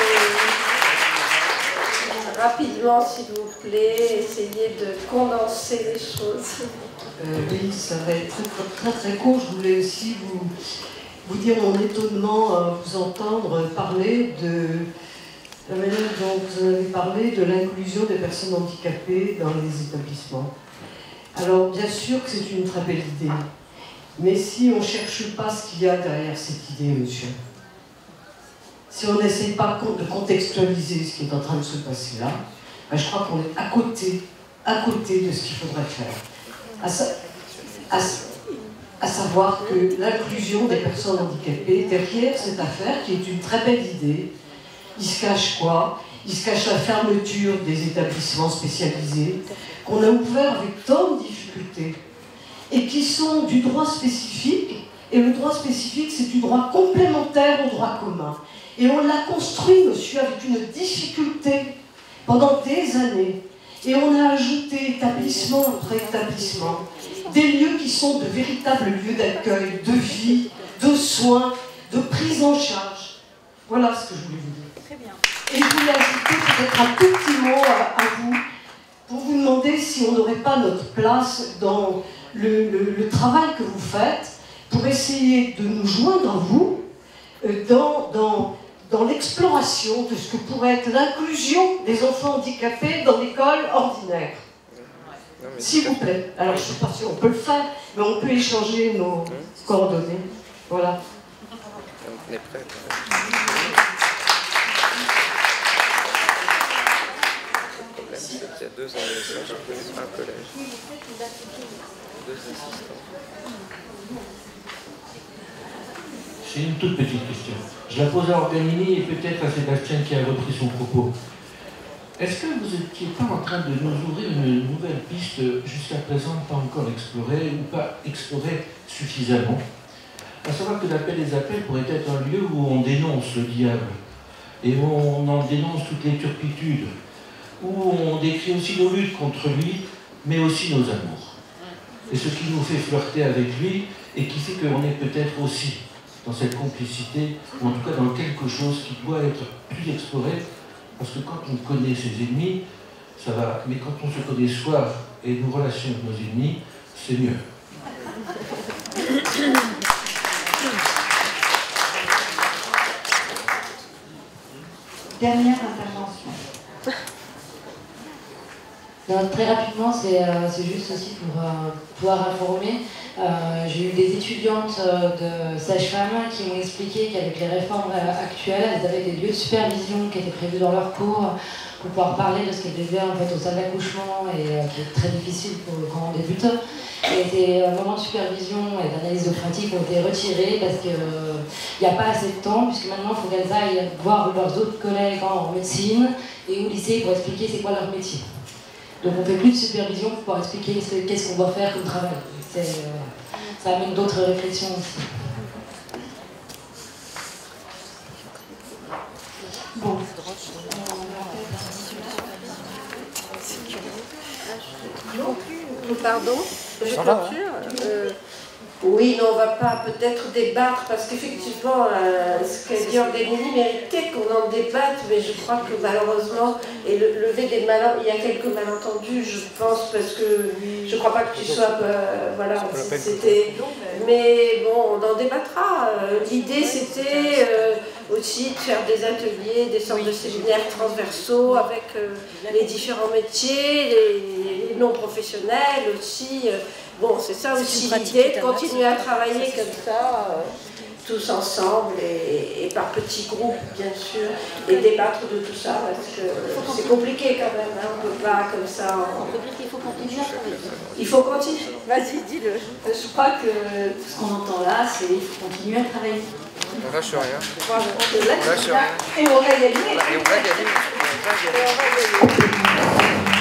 que, rapidement, s'il vous plaît, essayez de condenser les choses. Euh, oui, ça va être très, très, très, très court. Je voulais aussi vous, vous dire mon étonnement à vous entendre parler de la manière dont vous en avez parlé de l'inclusion des personnes handicapées dans les établissements. Alors, bien sûr que c'est une très belle idée, mais si on ne cherche pas ce qu'il y a derrière cette idée, monsieur, si on n'essaye pas de contextualiser ce qui est en train de se passer là, ben je crois qu'on est à côté, à côté de ce qu'il faudrait faire. À, sa, à, à savoir que l'inclusion des personnes handicapées, derrière cette affaire, qui est une très belle idée, il se cache quoi? Il se cache la fermeture des établissements spécialisés, qu'on a ouverts avec tant de difficultés, et qui sont du droit spécifique, et le droit spécifique, c'est du droit complémentaire au droit commun. Et on l'a construit, monsieur, avec une difficulté pendant des années. Et on a ajouté établissement après établissement, des lieux qui sont de véritables lieux d'accueil, de vie, de soins, de prise en charge. Voilà ce que je voulais vous dire. Très bien. Et je voulais ajouter peut-être un tout petit mot à, à vous, pour vous demander si on n'aurait pas notre place dans le, le, le travail que vous faites, pour essayer de nous joindre à vous euh, dans... dans dans l'exploration de ce que pourrait être l'inclusion des enfants handicapés dans l'école ordinaire. S'il vous plaît. Alors, je ne sais pas si on peut le faire, mais on peut échanger nos coordonnées. Voilà. On est prêt. Le problème, c'est qu'il y a deux adolescents, un collège, deux assistants. C'est une toute petite question. Je la pose à Organini et peut-être à Sébastien qui a repris son propos. Est-ce que vous n'étiez pas en train de nous ouvrir une nouvelle piste jusqu'à présent pas encore explorée ou pas explorée suffisamment? À savoir que l'appel des appels pourrait être un lieu où on dénonce le diable et où on en dénonce toutes les turpitudes, où on décrit aussi nos luttes contre lui, mais aussi nos amours. Et ce qui nous fait flirter avec lui et qui fait qu'on est peut-être aussi dans cette complicité, ou en tout cas dans quelque chose qui doit être plus exploré, parce que quand on connaît ses ennemis, ça va, mais quand on se connaît soi et nos relations avec nos ennemis, c'est mieux. Dernière intervention. Non, très rapidement, c'est euh, juste aussi pour euh, pouvoir informer. Euh, J'ai eu des étudiantes de sages-femmes qui m'ont expliqué qu'avec les réformes actuelles, elles avaient des lieux de supervision qui étaient prévus dans leurs cours pour pouvoir parler de ce qu'elles vivaient en fait, au sein de l'accouchement et euh, qui est très difficile pour, quand on débute. Et ces euh, moments de supervision et d'analyse de pratique ont été retirés parce qu'il n'y euh, a pas assez de temps, puisque maintenant il faut qu'elles aillent voir leurs autres collègues en médecine et au lycée pour expliquer c'est quoi leur métier. Donc on ne fait plus de supervision pour pouvoir expliquer qu'est-ce qu'on doit faire comme travail. Euh, ça amène d'autres réflexions aussi. Bon. Pardon, je clôture. Euh, oui, non, on ne va pas peut-être débattre parce qu'effectivement, euh, ce qu'a dit Organini méritait qu'on en débatte, mais je crois que malheureusement, et le, lever des malentendus, il y a quelques malentendus, je pense, parce que je ne crois pas que tu sois. Euh, voilà, c'était. Mais bon, on en débattra. L'idée, c'était euh, aussi de faire des ateliers, des sortes de séminaires transversaux avec euh, les différents métiers, les, les non professionnels aussi. Euh, Bon, c'est ça aussi l'idée, de continuer à travailler comme ça, euh, tous ensemble et, et par petits groupes, bien sûr, et débattre de tout ça, parce que c'est compliqué quand même, hein, on ne peut pas comme ça... On peut dire qu'il faut continuer à travailler. Il faut continuer. Vas-y, dis-le. Je crois que ce qu'on entend là, c'est qu'il faut continuer à travailler. On lâche rien. Voilà, on lâche rien. Et on va gagner. Et on va gagner. Et on va gagner.